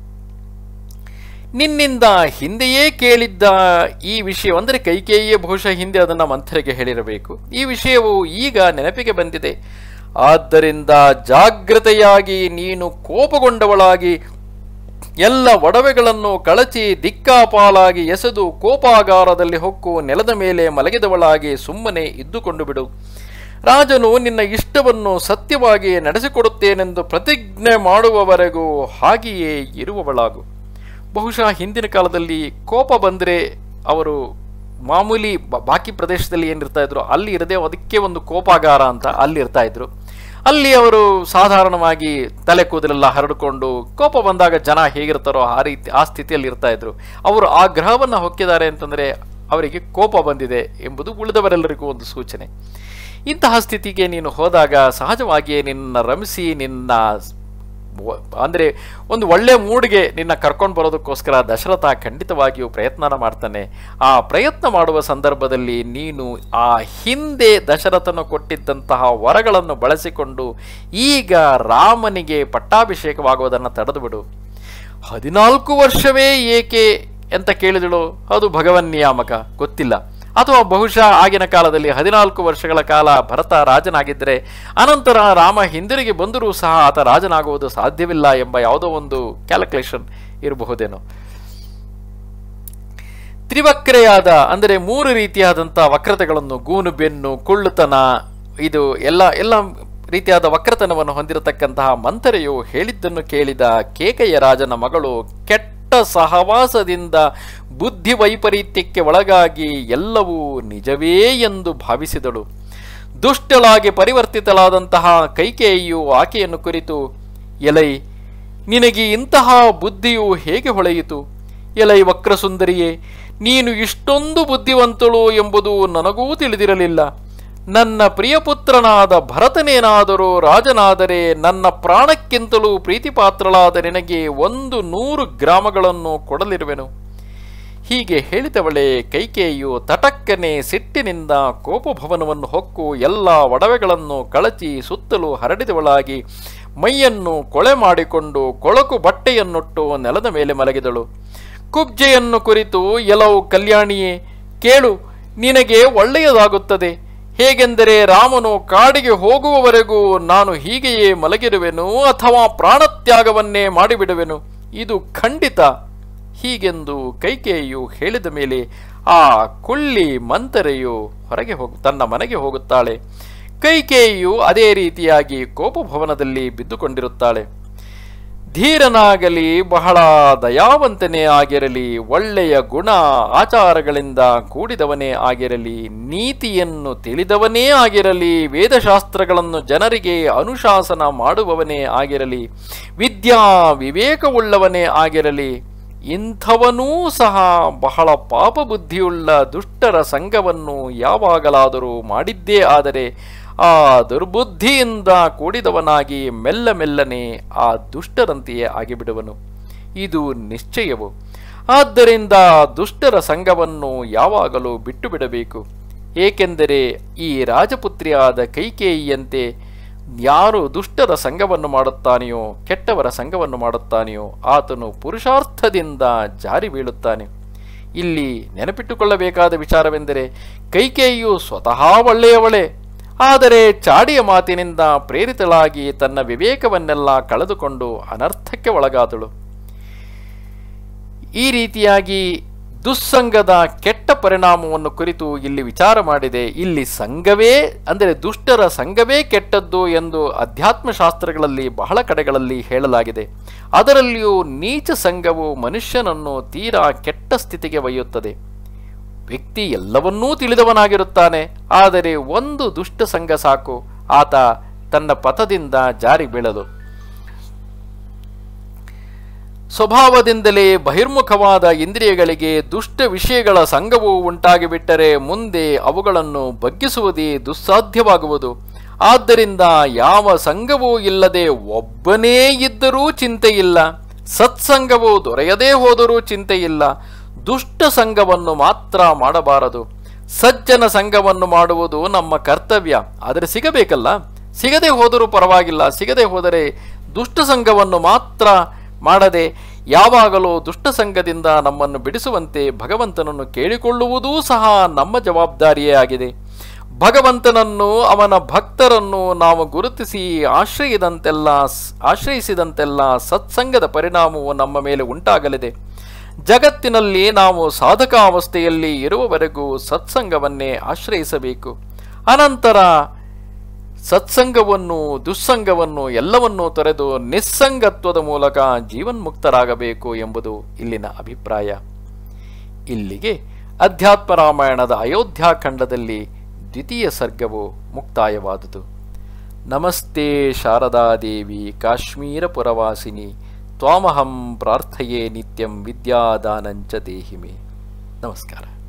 ನಿನ್ನಿಂದ ಹಿಂದೆಯೇ ಕೇಳಿದ್ದ ಈ ವಿಷಯ, ಅಂದರೆ ಕೈಕೇಯಿಯೇ ಬಹುಶಃ ಹಿಂದೆ ಅದನ್ನು ಮಂಥರೆಗೆ ಹೇಳಿರಬೇಕು. ಈ ವಿಷಯವು ಈಗ ನೆನಪಿಗೆ ಬಂದಿದೆ. ಆದ್ದರಿಂದ ಜಾಗ್ರತೆಯಾಗಿ ನೀನು ಕೋಪಗೊಂಡವಳಾಗಿ ಎಲ್ಲ ಒಡವೆಗಳನ್ನು ಕಳಚಿ ದಿಕ್ಕಾಪಾಲಾಗಿ ಎಸೆದು ಕೋಪಾಗಾರದಲ್ಲಿ ಹೊಕ್ಕು ನೆಲದ ಮೇಲೆ ಮಲಗಿದವಳಾಗಿ ಸುಮ್ಮನೆ ಇದ್ದುಕೊಂಡು ಬಿಡು. ರಾಜನು ನಿನ್ನ ಇಷ್ಟವನ್ನು ಸತ್ಯವಾಗಿ ನಡೆಸಿಕೊಡುತ್ತೇನೆಂದು ಪ್ರತಿಜ್ಞೆ ಮಾಡುವವರೆಗೂ ಹಾಗೆಯೇ ಇರುವವಳಾಗು. ಬಹುಶಃ ಹಿಂದಿನ ಕಾಲದಲ್ಲಿ ಕೋಪ ಬಂದರೆ ಅವರು ಮಾಮೂಲಿ ಬಾಕಿ ಪ್ರದೇಶದಲ್ಲಿ ಏನಿರ್ತಾ ಇದ್ರು ಅಲ್ಲಿ ಇರದೆ ಅದಕ್ಕೆ ಒಂದು ಕೋಪಾಗಾರ ಅಂತ ಅಲ್ಲಿ ಇರ್ತಾ ಇದ್ರು. ಅಲ್ಲಿ ಅವರು ಸಾಧಾರಣವಾಗಿ ತಲೆ ಕೂದಲೆಲ್ಲ ಹರಡಿಕೊಂಡು ಕೋಪ ಬಂದಾಗ ಜನ ಹೇಗಿರ್ತಾರೋ ಆ ರೀತಿ ಆ ಸ್ಥಿತಿಯಲ್ಲಿ ಇರ್ತಾ ಇದ್ರು. ಅವರು ಆ ಗ್ರಹವನ್ನು ಹೊಕ್ಕಿದ್ದಾರೆ ಅಂತಂದರೆ ಅವರಿಗೆ ಕೋಪ ಬಂದಿದೆ ಎಂಬುದು ಉಳಿದವರೆಲ್ಲರಿಗೂ ಒಂದು ಸೂಚನೆ. ಇಂತಹ ಸ್ಥಿತಿಗೆ ನೀನು ಹೋದಾಗ ಸಹಜವಾಗಿಯೇ ನಿನ್ನ ರಮಿಸಿ ನಿನ್ನ ಅಂದರೆ ಒಂದು ಒಳ್ಳೆ ಮೂಡ್ಗೆ ನಿನ್ನ ಕರ್ಕೊಂಡು ಬರೋದಕ್ಕೋಸ್ಕರ ದಶರಥ ಖಂಡಿತವಾಗಿಯೂ ಪ್ರಯತ್ನ ಮಾಡ್ತಾನೆ. ಆ ಪ್ರಯತ್ನ ಮಾಡುವ ಸಂದರ್ಭದಲ್ಲಿ ನೀನು ಆ ಹಿಂದೆ ದಶರಥನು ಕೊಟ್ಟಿದ್ದಂತಹ ವರಗಳನ್ನು ಬಳಸಿಕೊಂಡು ಈಗ ರಾಮನಿಗೆ ಪಟ್ಟಾಭಿಷೇಕವಾಗುವುದನ್ನು ತಡೆದು ಬಿಡು. ಹದಿನಾಲ್ಕು ವರ್ಷವೇ ಏಕೆ ಅಂತ ಕೇಳಿದಳು. ಅದು ಭಗವನ್ ನಿಯಾಮಕ, ಗೊತ್ತಿಲ್ಲ. ಅಥವಾ ಬಹುಶಃ ಆಗಿನ ಕಾಲದಲ್ಲಿ ಹದಿನಾಲ್ಕು ವರ್ಷಗಳ ಕಾಲ ಭರತ ರಾಜನಾಗಿದ್ದರೆ ಅನಂತರ ರಾಮ ಹಿಂದಿರುಗಿ ಬಂದರೂ ಸಹ ಆತ ರಾಜನಾಗುವುದು ಸಾಧ್ಯವಿಲ್ಲ ಎಂಬ ಯಾವುದೋ ಒಂದು ಕ್ಯಾಲ್ಕುಲೇಷನ್ ಇರಬಹುದೇನೋ. ತ್ರಿವಕ್ರೆಯಾದ ಅಂದರೆ ಮೂರು ರೀತಿಯಾದಂಥ ವಕ್ರತೆಗಳನ್ನು, ಗೂನು ಬೆನ್ನು, ಕುಳ್ಳುತನ, ಇದು ಎಲ್ಲ ಎಲ್ಲ ರೀತಿಯಾದ ವಕ್ರತನವನ್ನು ಹೊಂದಿರತಕ್ಕಂತಹ ಮಂಥರೆಯು ಹೇಳಿದ್ದನ್ನು ಕೇಳಿದ ಕೇಕೆಯ ರಾಜನ ಮಗಳು ಕೆಟ್ಟ ಸಹವಾಸದಿಂದ ಬುದ್ಧಿ ವೈಪರೀತ್ಯಕ್ಕೆ ಒಳಗಾಗಿ ಎಲ್ಲವೂ ನಿಜವೇ ಎಂದು ಭಾವಿಸಿದಳು. ದುಷ್ಟಳಾಗಿ ಪರಿವರ್ತಿತಳಾದಂತಹ ಕೈಕೇಯಿಯು ಆಕೆಯನ್ನು ಕುರಿತು, ಎಲೈ, ನಿನಗೆ ಇಂತಹ ಬುದ್ಧಿಯು ಹೇಗೆ ಹೊಳೆಯಿತು? ಎಲೈ ವಕ್ರಸುಂದರಿಯೇ, ನೀನು ಇಷ್ಟೊಂದು ಬುದ್ಧಿವಂತಳು ಎಂಬುದು ನನಗೂ ತಿಳಿದಿರಲಿಲ್ಲ. ನನ್ನ ಪ್ರಿಯಪುತ್ರನಾದ ಭರತನೇನಾದರೂ ರಾಜನಾದರೆ ನನ್ನ ಪ್ರಾಣಕ್ಕಿಂತಲೂ ಪ್ರೀತಿಪಾತ್ರಳಾದ ನಿನಗೆ ಒಂದು ನೂರು ಗ್ರಾಮಗಳನ್ನು ಕೊಡಲಿರುವೆನು. ಹೀಗೆ ಹೇಳಿದವಳೆ ಕೈಕೇಯಿಯು ತಟಕ್ಕನೆ ಸಿಟ್ಟಿನಿಂದ ಕೋಪಭವನವನ್ನು ಹೊಕ್ಕು ಎಲ್ಲ ಒಡವೆಗಳನ್ನು ಕಳಚಿ ಸುತ್ತಲೂ ಹರಡಿದವಳಾಗಿ ಮೈಯನ್ನು ಕೊಳೆ ಮಾಡಿಕೊಂಡು ಕೊಳಕು ಬಟ್ಟೆಯನ್ನುಟ್ಟು ನೆಲದ ಮೇಲೆ ಮಲಗಿದಳು. ಕುಬ್ಜೆಯನ್ನು ಕುರಿತು, ಎಲವು ಕಲ್ಯಾಣಿಯೇ, ಕೇಳು, ನಿನಗೆ ಒಳ್ಳೆಯದಾಗುತ್ತದೆ. ಹೇಗೆಂದರೆ ರಾಮನು ಕಾಡಿಗೆ ಹೋಗುವವರೆಗೂ ನಾನು ಹೀಗೆಯೇ ಮಲಗಿರುವೆನು ಅಥವಾ ಪ್ರಾಣತ್ಯಾಗವನ್ನೇ ಮಾಡಿಬಿಡುವೆನು, ಇದು ಖಂಡಿತ. ಹೀಗೆಂದು ಕೈಕೇಯಿಯು ಹೇಳಿದ ಮೇಲೆ ಆ ಕುಳ್ಳಿ ಮಂಥರೆಯು ಹೊರಗೆ ಹೋಗು ತನ್ನ ಮನೆಗೆ ಹೋಗುತ್ತಾಳೆ. ಕೈಕೇಯಿಯು ಅದೇ ರೀತಿಯಾಗಿ ಕೋಪಭವನದಲ್ಲಿ ಬಿದ್ದುಕೊಂಡಿರುತ್ತಾಳೆ. ಧೀರನಾಗಲಿ, ಬಹಳ ದಯಾವಂತನೇ ಆಗಿರಲಿ, ಒಳ್ಳೆಯ ಗುಣ ಆಚಾರಗಳಿಂದ ಕೂಡಿದವನೇ ಆಗಿರಲಿ, ನೀತಿಯನ್ನು ತಿಳಿದವನೇ ಆಗಿರಲಿ, ವೇದಶಾಸ್ತ್ರಗಳನ್ನು ಜನರಿಗೆ ಅನುಶಾಸನ ಮಾಡುವವನೇ ಆಗಿರಲಿ, ವಿದ್ಯಾ ವಿವೇಕವುಳ್ಳವನೇ ಆಗಿರಲಿ, ಇಂಥವನೂ ಸಹ ಬಹಳ ಪಾಪಬುದ್ಧಿಯುಳ್ಳ ದುಷ್ಟರ ಸಂಘವನ್ನು ಯಾವಾಗಲಾದರೂ ಮಾಡಿದ್ದೇ ಆದರೆ ಆ ದುರ್ಬುದ್ಧಿಯಿಂದ ಕೂಡಿದವನಾಗಿ ಮೆಲ್ಲ ಮೆಲ್ಲನೆ ಆ ದುಷ್ಟರಂತೆಯೇ ಆಗಿಬಿಡುವನು. ಇದು ನಿಶ್ಚಯವು. ಆದ್ದರಿಂದ ದುಷ್ಟರ ಸಂಘವನ್ನು ಯಾವಾಗಲೂ ಬಿಟ್ಟು ಬಿಡಬೇಕು. ಏಕೆಂದರೆ ಈ ರಾಜಪುತ್ರಿಯಾದ ಕೈಕೇಯಿಯಂತೆ ಯಾರು ದುಷ್ಟರ ಸಂಘವನ್ನು ಮಾಡುತ್ತಾನೆಯೋ, ಕೆಟ್ಟವರ ಸಂಘವನ್ನು ಮಾಡುತ್ತಾನೆಯೋ, ಆತನು ಪುರುಷಾರ್ಥದಿಂದ ಜಾರಿ ಬೀಳುತ್ತಾನೆ. ಇಲ್ಲಿ ನೆನಪಿಟ್ಟುಕೊಳ್ಳಬೇಕಾದ ವಿಚಾರವೆಂದರೆ, ಕೈಕೇಯಿಯು ಸ್ವತಃ ಒಳ್ಳೆಯವಳೆ, ಆದರೆ ಚಾಡಿಯ ಮಾತಿನಿಂದ ಪ್ರೇರಿತಳಾಗಿ ತನ್ನ ವಿವೇಕವನ್ನೆಲ್ಲ ಕಳೆದುಕೊಂಡು ಅನರ್ಥಕ್ಕೆ ಒಳಗಾದಳು. ಈ ರೀತಿಯಾಗಿ ದುಸ್ಸಂಗದ ಕೆಟ್ಟ ಪರಿಣಾಮವನ್ನು ಕುರಿತು ಇಲ್ಲಿ ವಿಚಾರ ಮಾಡಿದೆ. ಇಲ್ಲಿ ಸಂಘವೇ ಅಂದರೆ ದುಷ್ಟರ ಸಂಘವೇ ಕೆಟ್ಟದ್ದು ಎಂದು ಅಧ್ಯಾತ್ಮಶಾಸ್ತ್ರಗಳಲ್ಲಿ ಬಹಳ ಕಡೆಗಳಲ್ಲಿ ಹೇಳಲಾಗಿದೆ. ಅದರಲ್ಲಿಯೂ ನೀಚ ಸಂಘವು ಮನುಷ್ಯನನ್ನು ತೀರಾ ಕೆಟ್ಟ ಸ್ಥಿತಿಗೆ ಒಯ್ಯುತ್ತದೆ. ವ್ಯಕ್ತಿ ಎಲ್ಲವನ್ನೂ ತಿಳಿದವನಾಗಿರುತ್ತಾನೆ, ಆದರೆ ಒಂದು ದುಷ್ಟ ಸಂಘ ಸಾಕು ಆತ ತನ್ನ ಪಥದಿಂದ ಜಾರಿ ಬೀಳಲು. ಸ್ವಭಾವದಿಂದಲೇ ಬಹಿರ್ಮುಖವಾದ ಇಂದ್ರಿಯಗಳಿಗೆ ದುಷ್ಟ ವಿಷಯಗಳ ಸಂಘವು ಉಂಟಾಗಿಬಿಟ್ಟರೆ ಮುಂದೆ ಅವುಗಳನ್ನು ಬಗ್ಗಿಸುವುದೇ ದುಸ್ಸಾಧ್ಯವಾಗುವುದು. ಆದ್ದರಿಂದ ಯಾವ ಸಂಘವೂ ಇಲ್ಲದೆ ಒಬ್ಬನೇ ಇದ್ದರೂ ಚಿಂತೆಯಿಲ್ಲ, ಸತ್ಸಂಗವು ದೊರೆಯದೇ ಹೋದರೂ ಚಿಂತೆಯಿಲ್ಲ. ದುಷ್ಟ ಸಂಘವನ್ನು ಮಾತ್ರ ಮಾಡಬಾರದು. ಸಜ್ಜನ ಸಂಘವನ್ನು ಮಾಡುವುದು ನಮ್ಮ ಕರ್ತವ್ಯ, ಆದರೆ ಸಿಗಬೇಕಲ್ಲ. ಸಿಗದೆ ಹೋದರೂ ಪರವಾಗಿಲ್ಲ, ಸಿಗದೆ ಹೋದರೆ ದುಷ್ಟ ಸಂಘವನ್ನು ಮಾತ್ರ ಮಾಡದೆ ಯಾವಾಗಲೂ ದುಷ್ಟ ಸಂಘದಿಂದ ನಮ್ಮನ್ನು ಬಿಡಿಸುವಂತೆ ಭಗವಂತನನ್ನು ಕೇಳಿಕೊಳ್ಳುವುದೂ ಸಹ ನಮ್ಮ ಜವಾಬ್ದಾರಿಯೇ ಆಗಿದೆ. ಭಗವಂತನನ್ನು, ಅವನ ಭಕ್ತರನ್ನು ನಾವು ಗುರುತಿಸಿ ಆಶ್ರಯಿದಂತೆಲ್ಲ ಆಶ್ರಯಿಸಿದಂತೆಲ್ಲ ಸತ್ಸಂಗದ ಪರಿಣಾಮವು ನಮ್ಮ ಮೇಲೆ ಉಂಟಾಗಲಿದೆ. ಜಗತ್ತಿನಲ್ಲಿ ನಾವು ಸಾಧಕಾವಸ್ಥೆಯಲ್ಲಿ ಇರುವವರೆಗೂ ಸತ್ಸಂಗವನ್ನೇ ಆಶ್ರಯಿಸಬೇಕು. ಅನಂತರ ಸತ್ಸಂಗವನ್ನು, ದುಸ್ಸಂಗವನ್ನು ಎಲ್ಲವನ್ನೂ ತೊರೆದು ನಿಸ್ಸಂಗತ್ವದ ಮೂಲಕ ಜೀವನ್ಮುಕ್ತರಾಗಬೇಕು ಎಂಬುದು ಇಲ್ಲಿನ ಅಭಿಪ್ರಾಯ. ಇಲ್ಲಿಗೆ ಅಧ್ಯಾತ್ಮ ರಾಮಾಯಣದ ಅಯೋಧ್ಯಾಖಂಡದಲ್ಲಿ ದ್ವಿತೀಯ ಸರ್ಗವು ಮುಕ್ತಾಯವಾದುದು. ನಮಸ್ತೆ ಶಾರದಾದೇವಿ ಕಾಶ್ಮೀರ ಪುರವಾಸಿನಿ ತ್ವಾಮಹಂ ಪ್ರಾರ್ಥಯೇ ನಿತ್ಯಂ ವಿದ್ಯಾದಾನಂಚ ದೇಹಿಮೆ. ನಮಸ್ಕಾರ.